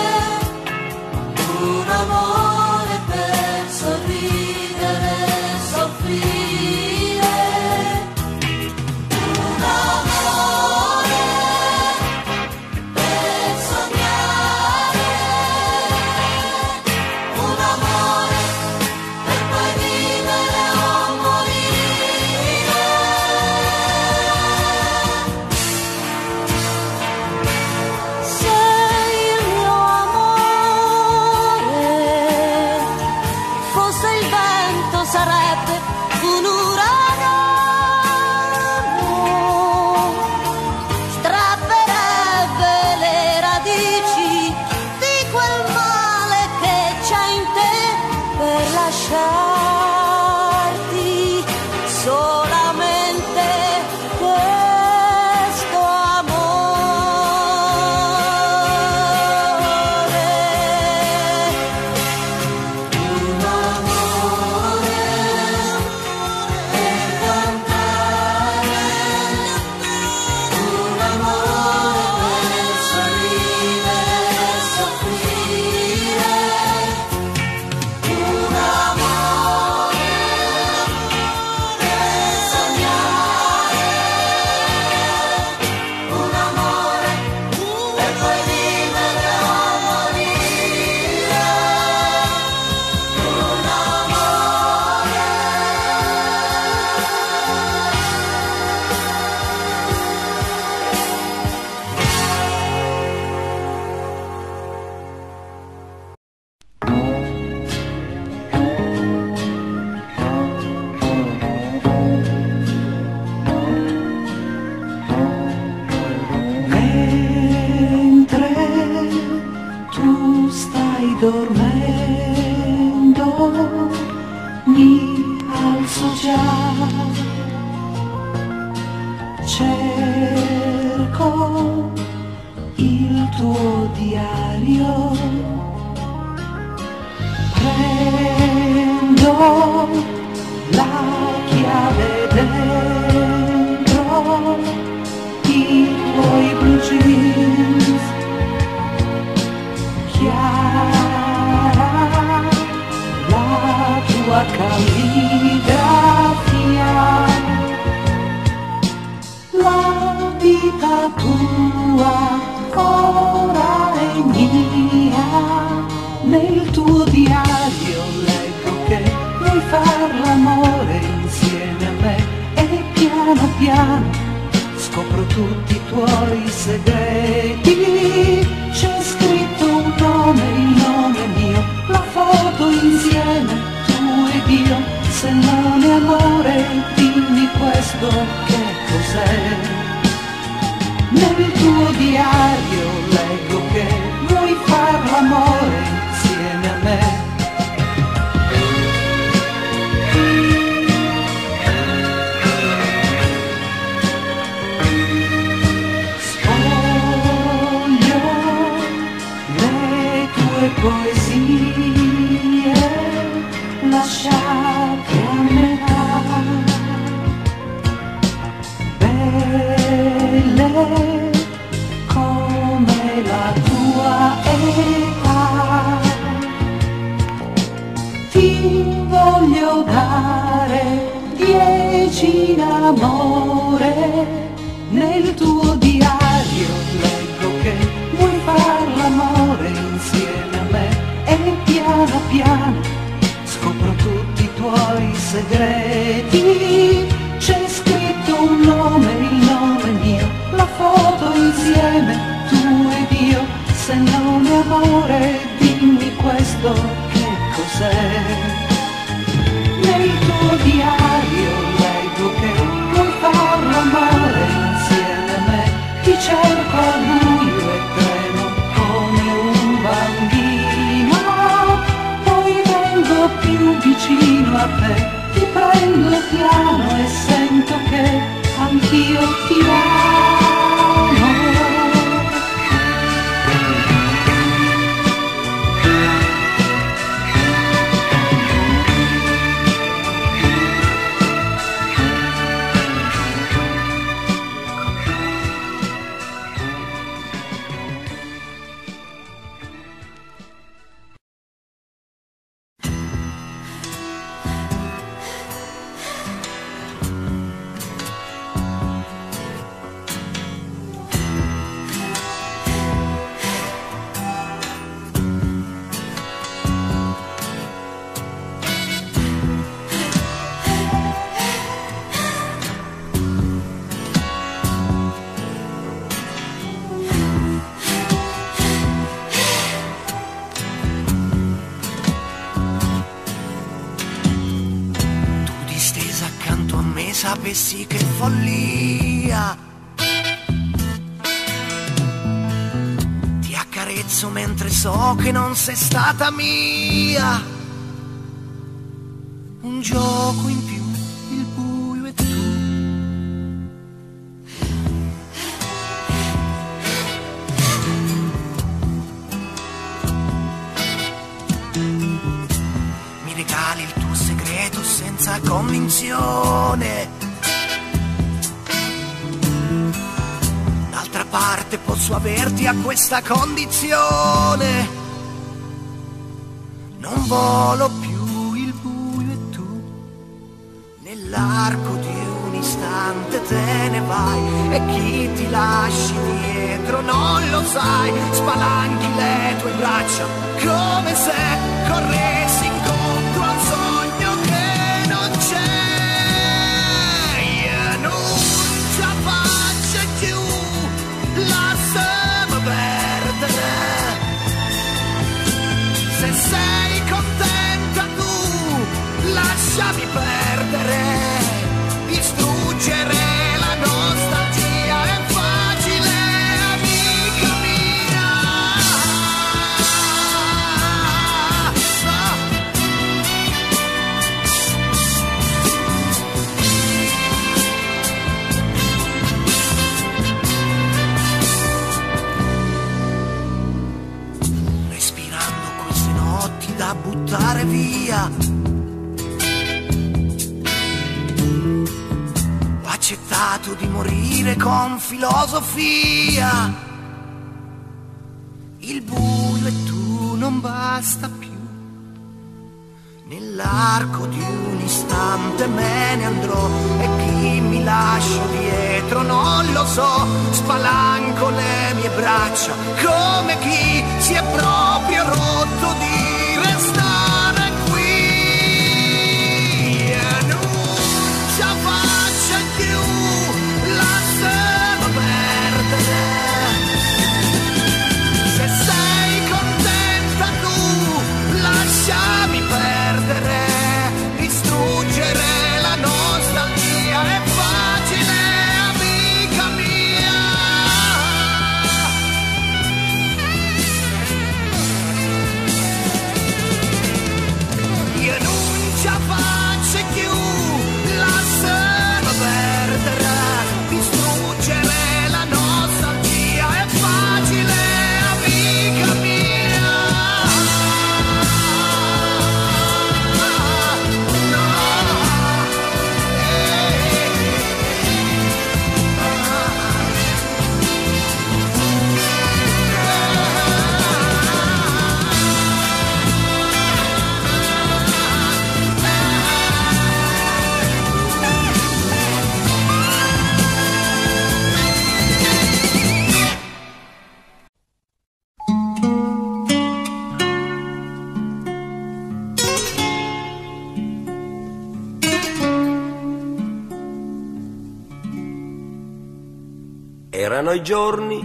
un amore per sorridere e soffrire, un amore per solamente questo amore, un amore per cantare, un amore per sorridere e soffrire, un amore per sognare, un amore per poi vivere o morire, un amore. Mentre tu stai dormendo, mi alzo già, cerco il tuo diario, prendo la chiave dentro i tuoi blue jeans, chiara la tua calligrafia, la vita tua ora è mia. Nel tuo diario leggo che vuoi far l'amore insieme a me e piano piano scopro tutti i tuoi segreti. C'è scritto un nome, il nome mio, la foto insieme, tu ed io. Se non è amore, dimmi questo che cos'è. Nel tuo diario leggo che vuoi far l'amore insieme a me. Poesie lasciate a metà, belle come la tua età. Ti voglio dare 10 in amore. Nel tuo diario leggo che vuoi far l'amore insieme a me e piano piano scopro tutti i tuoi segreti. C'è scritto un nome, il nome mio, la foto insieme, tu ed io. Se non è amore, dimmi questo che cos'è. Nel tuo diario leggo che vuoi far l'amore insieme a me. Ti cerco al buio e tremo come un bambino, poi vengo più vicino a te, ti prendo piano e sento che anch'io ti amo. sapessi che follia. Ti accarezzo mentre so che non sei stata mia. Un gioco in più, il buio convinzione. D'altra parte posso averti a questa condizione. Non volo più il buio e tu nell'arco di un istante te ne vai, e chi ti lasci dietro non lo sai, spalanchi le tue braccia come se corressi incontro a un sogno che non c'è. Io non ce la faccio più, lasciami perdere. Se sei contenta tu, lasciami perdere. Distruggere la nostalgia è facile, amica mia. Respirando queste notti da buttare via, ho accettato di morire con filosofia. Il buio e tu non basta più, nell'arco di un istante me ne andrò, e chi mi lascio dietro non lo so, spalanco le mie braccia come chi si è proprio rotto di restare qui. E non ce la faccio più, lasciamo perdere. Se sei contenta tu, lasciami perdere. Distruggere la nostalgia è facile, amica mia. Io non ce la faccio più, lasciamo perdere. Distruggere la nostalgia è facile, amica mia. Erano i giorni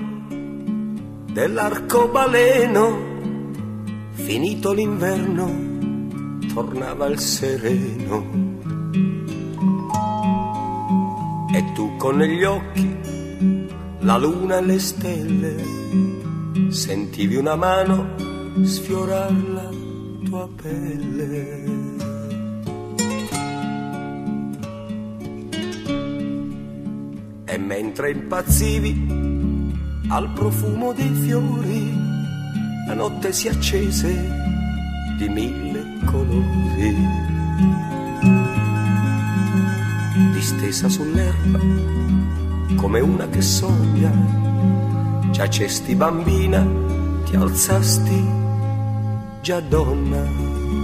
dell'arcobaleno, finito l'inverno tornava il sereno, e tu con negli occhi la luna e le stelle sentivi una mano sfiorar la tua pelle. E mentre impazzivi al profumo dei fiori, la notte si accese di 1000 colori. Distesa sull'erba come una che sogna, giacesti bambina, ti alzasti già donna.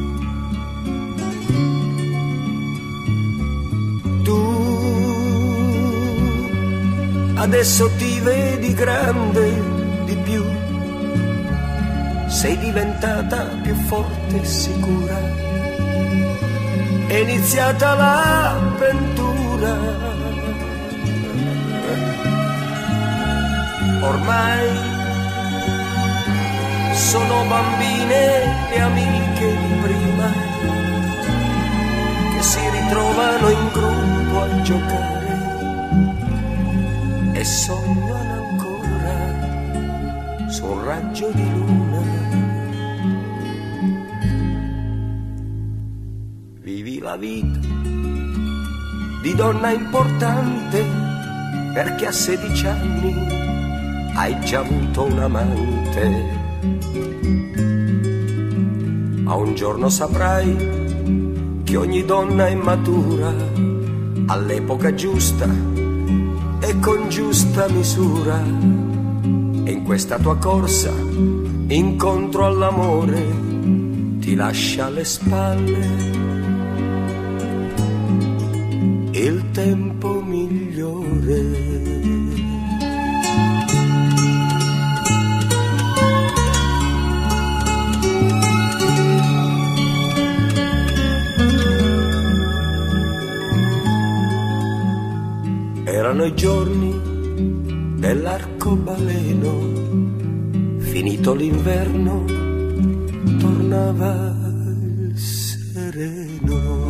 Adesso ti vedi grande di più, sei diventata più forte e sicura, è iniziata l'avventura. Ormai sono bambine e amiche di prima, che si ritrovano in gruppo a giocare e sognano ancora su un raggio di luna. Vivi la vita di donna importante, perché a 16 anni hai già avuto un amante. Ma un giorno saprai che che ogni donna è matura all'epoca giusta e con giusta misura. E in questa tua corsa incontro all'amore ti lascia alle spalle il tempo migliore. Erano i giorni dell'arcobaleno, finito l'inverno tornava il sereno.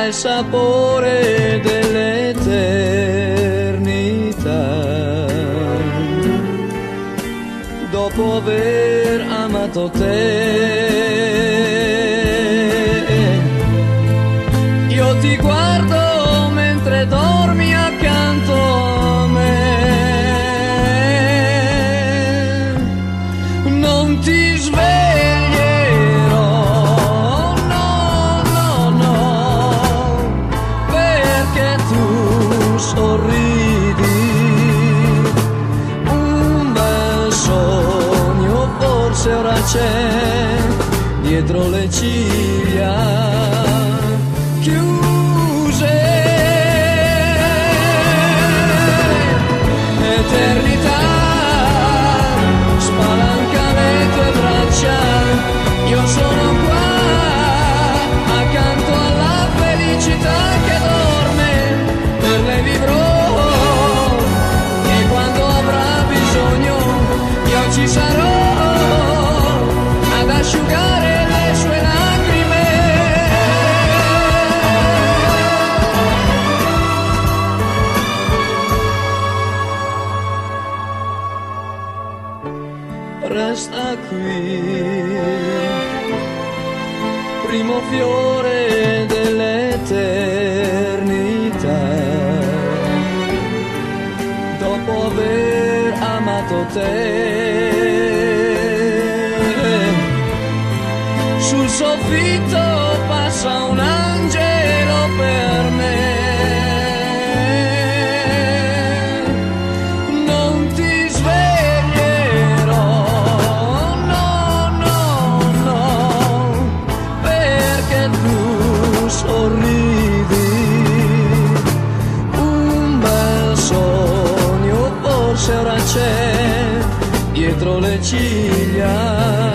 il sapore dell'eternità. Dopo aver amato te, io ti guardo mentre dormi accanto a me. Non ti sveglierò, no, no, no, perché tu sorridi. Un bel sogno forse ora c'è dietro le ciglia eternità, spalanca le tue braccia, io sono qua, accanto alla felicità che dorme, per lei vivrò, e quando avrà bisogno, io ci sarò, ad asciugare le sue lacrime. Resta qui, primo fiore dell'eternità, dopo aver amato te. Sul soffitto passa un angelo per me. Sorridi, un bel sogno forse ora c'è dietro le ciglia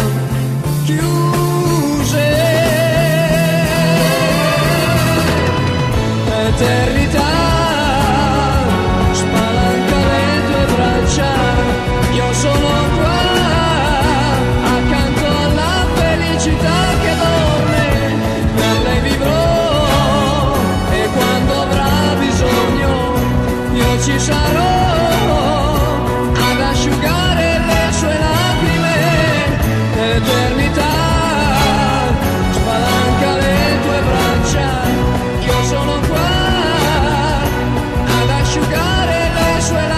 chiuse. Eternità, spalanca le tue braccia, io sono qua, accanto alla felicità che dorme, per lei vivrò, e quando avrà bisogno io ci sarò, ad asciugare le sue lacrime. Eternità, spalanca le tue braccia, io sono qua, ad asciugare le sue lacrime.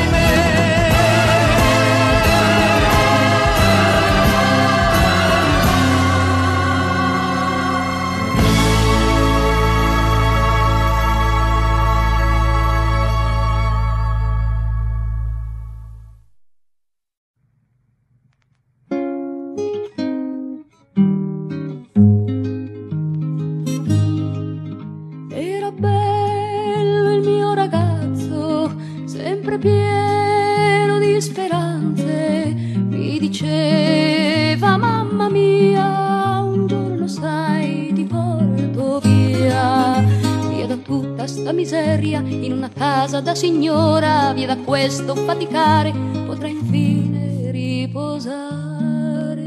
Era bello il mio ragazzo, sempre pieno di speranze, mi diceva mamma mia, un giorno sai ti porto via, via da tutta sta miseria, in una casa da signora, via da questo faticare, potrai infine riposare.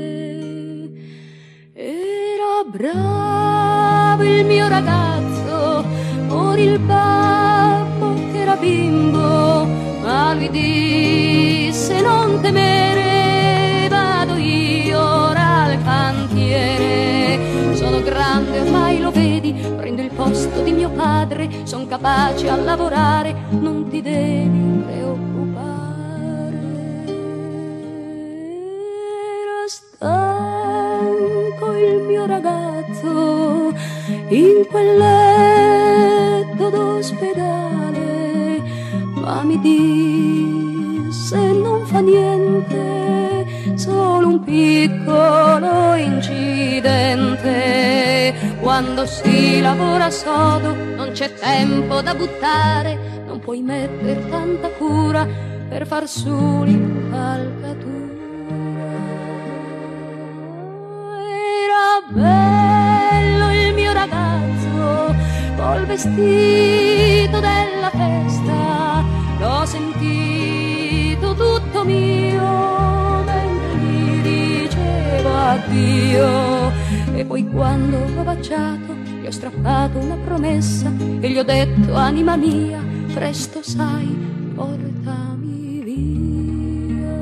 Era bravo il mio ragazzo, morì il babbo che era bimbo, ma lui disse non temere, vado io ora al cantiere, sono grande ormai lo vedi, prendo il posto di mio padre, son capace a lavorare, non ti devi preoccupare. Era stanco il mio ragazzo in quel letto d'ospedale, ma mi disse non fa niente, solo un piccolo incidente. Quando si lavora sodo non c'è tempo da buttare, non puoi mettere tanta cura per far su l'impalcatura. Era bello il mio ragazzo col vestito della festa, l'ho sentito tutto mio mentre gli dicevo addio, e poi quando l'ho baciato gli ho strappato una promessa e gli ho detto: anima mia, presto sai, portami via.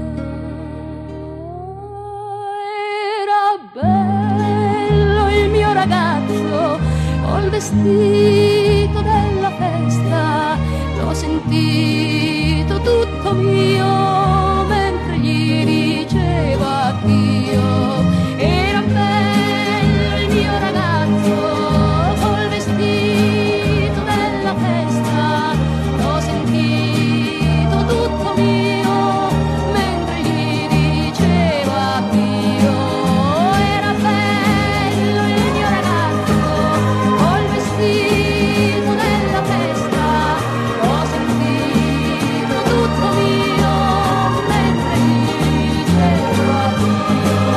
Era bello il mio ragazzo col vestito della festa, l'ho sentito tutto mio mentre gli dicevo addio. Era bello il mio ragazzo col vestito della festa, l'ho sentito tutto mio mentre gli dicevo addio. Era bello il mio ragazzo col vestito della festa, l'ho sentito tutto mio mentre gli dicevo addio.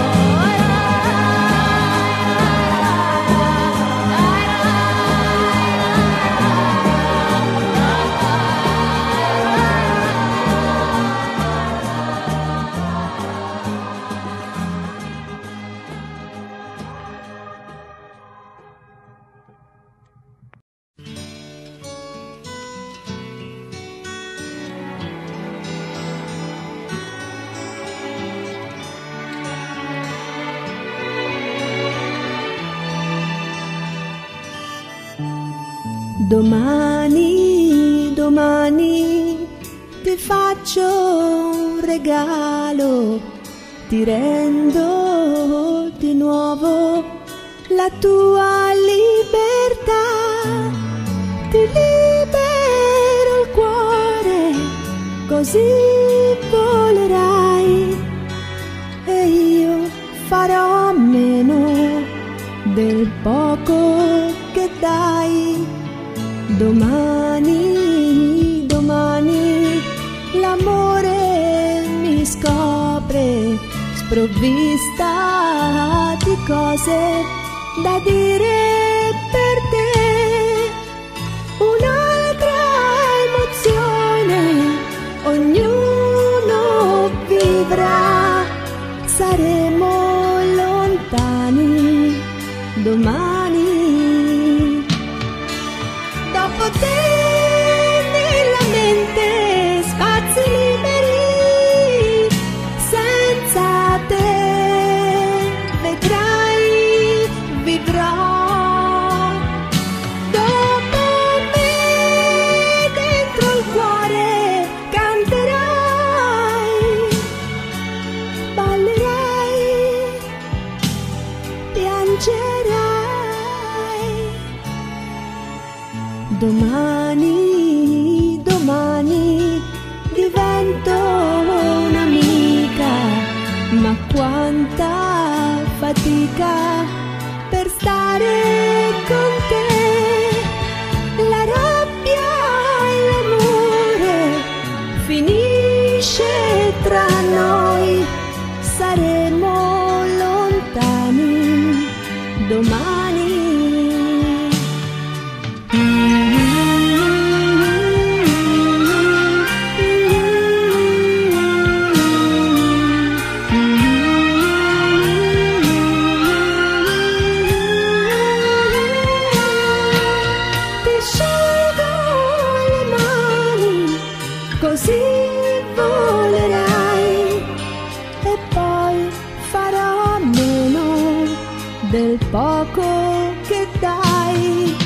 Domani, domani ti faccio un regalo, ti rendo di nuovo la tua libertà, ti libero il cuore, così volerai e io farò meno del poco che dai. Domani, domani l'amore mi scopre sprovvista di cose da dire per te. Un'altra emozione ognuno vivrà, saremo lontani domani. Dopo te nella mente spazi liberi, senza te vedrai, vivrò. Dopo me dentro il cuore canterai, ballerai, piangerai. Domani, domani divento un'amica, ma quanta fatica per stare con te. La rabbia e l'amore finisce tra noi, saremo lontani domani. Così volerai e poi farò meno del poco che dai.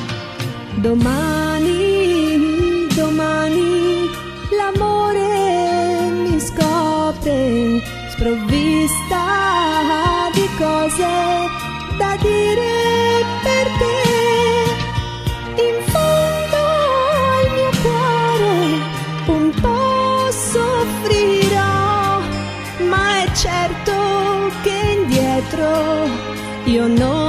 Domani, domani l'amore mi scopre sprovvista di cose da dire per te. In fondo al mio cuore un po' soffrirò, ma è certo che indietro io non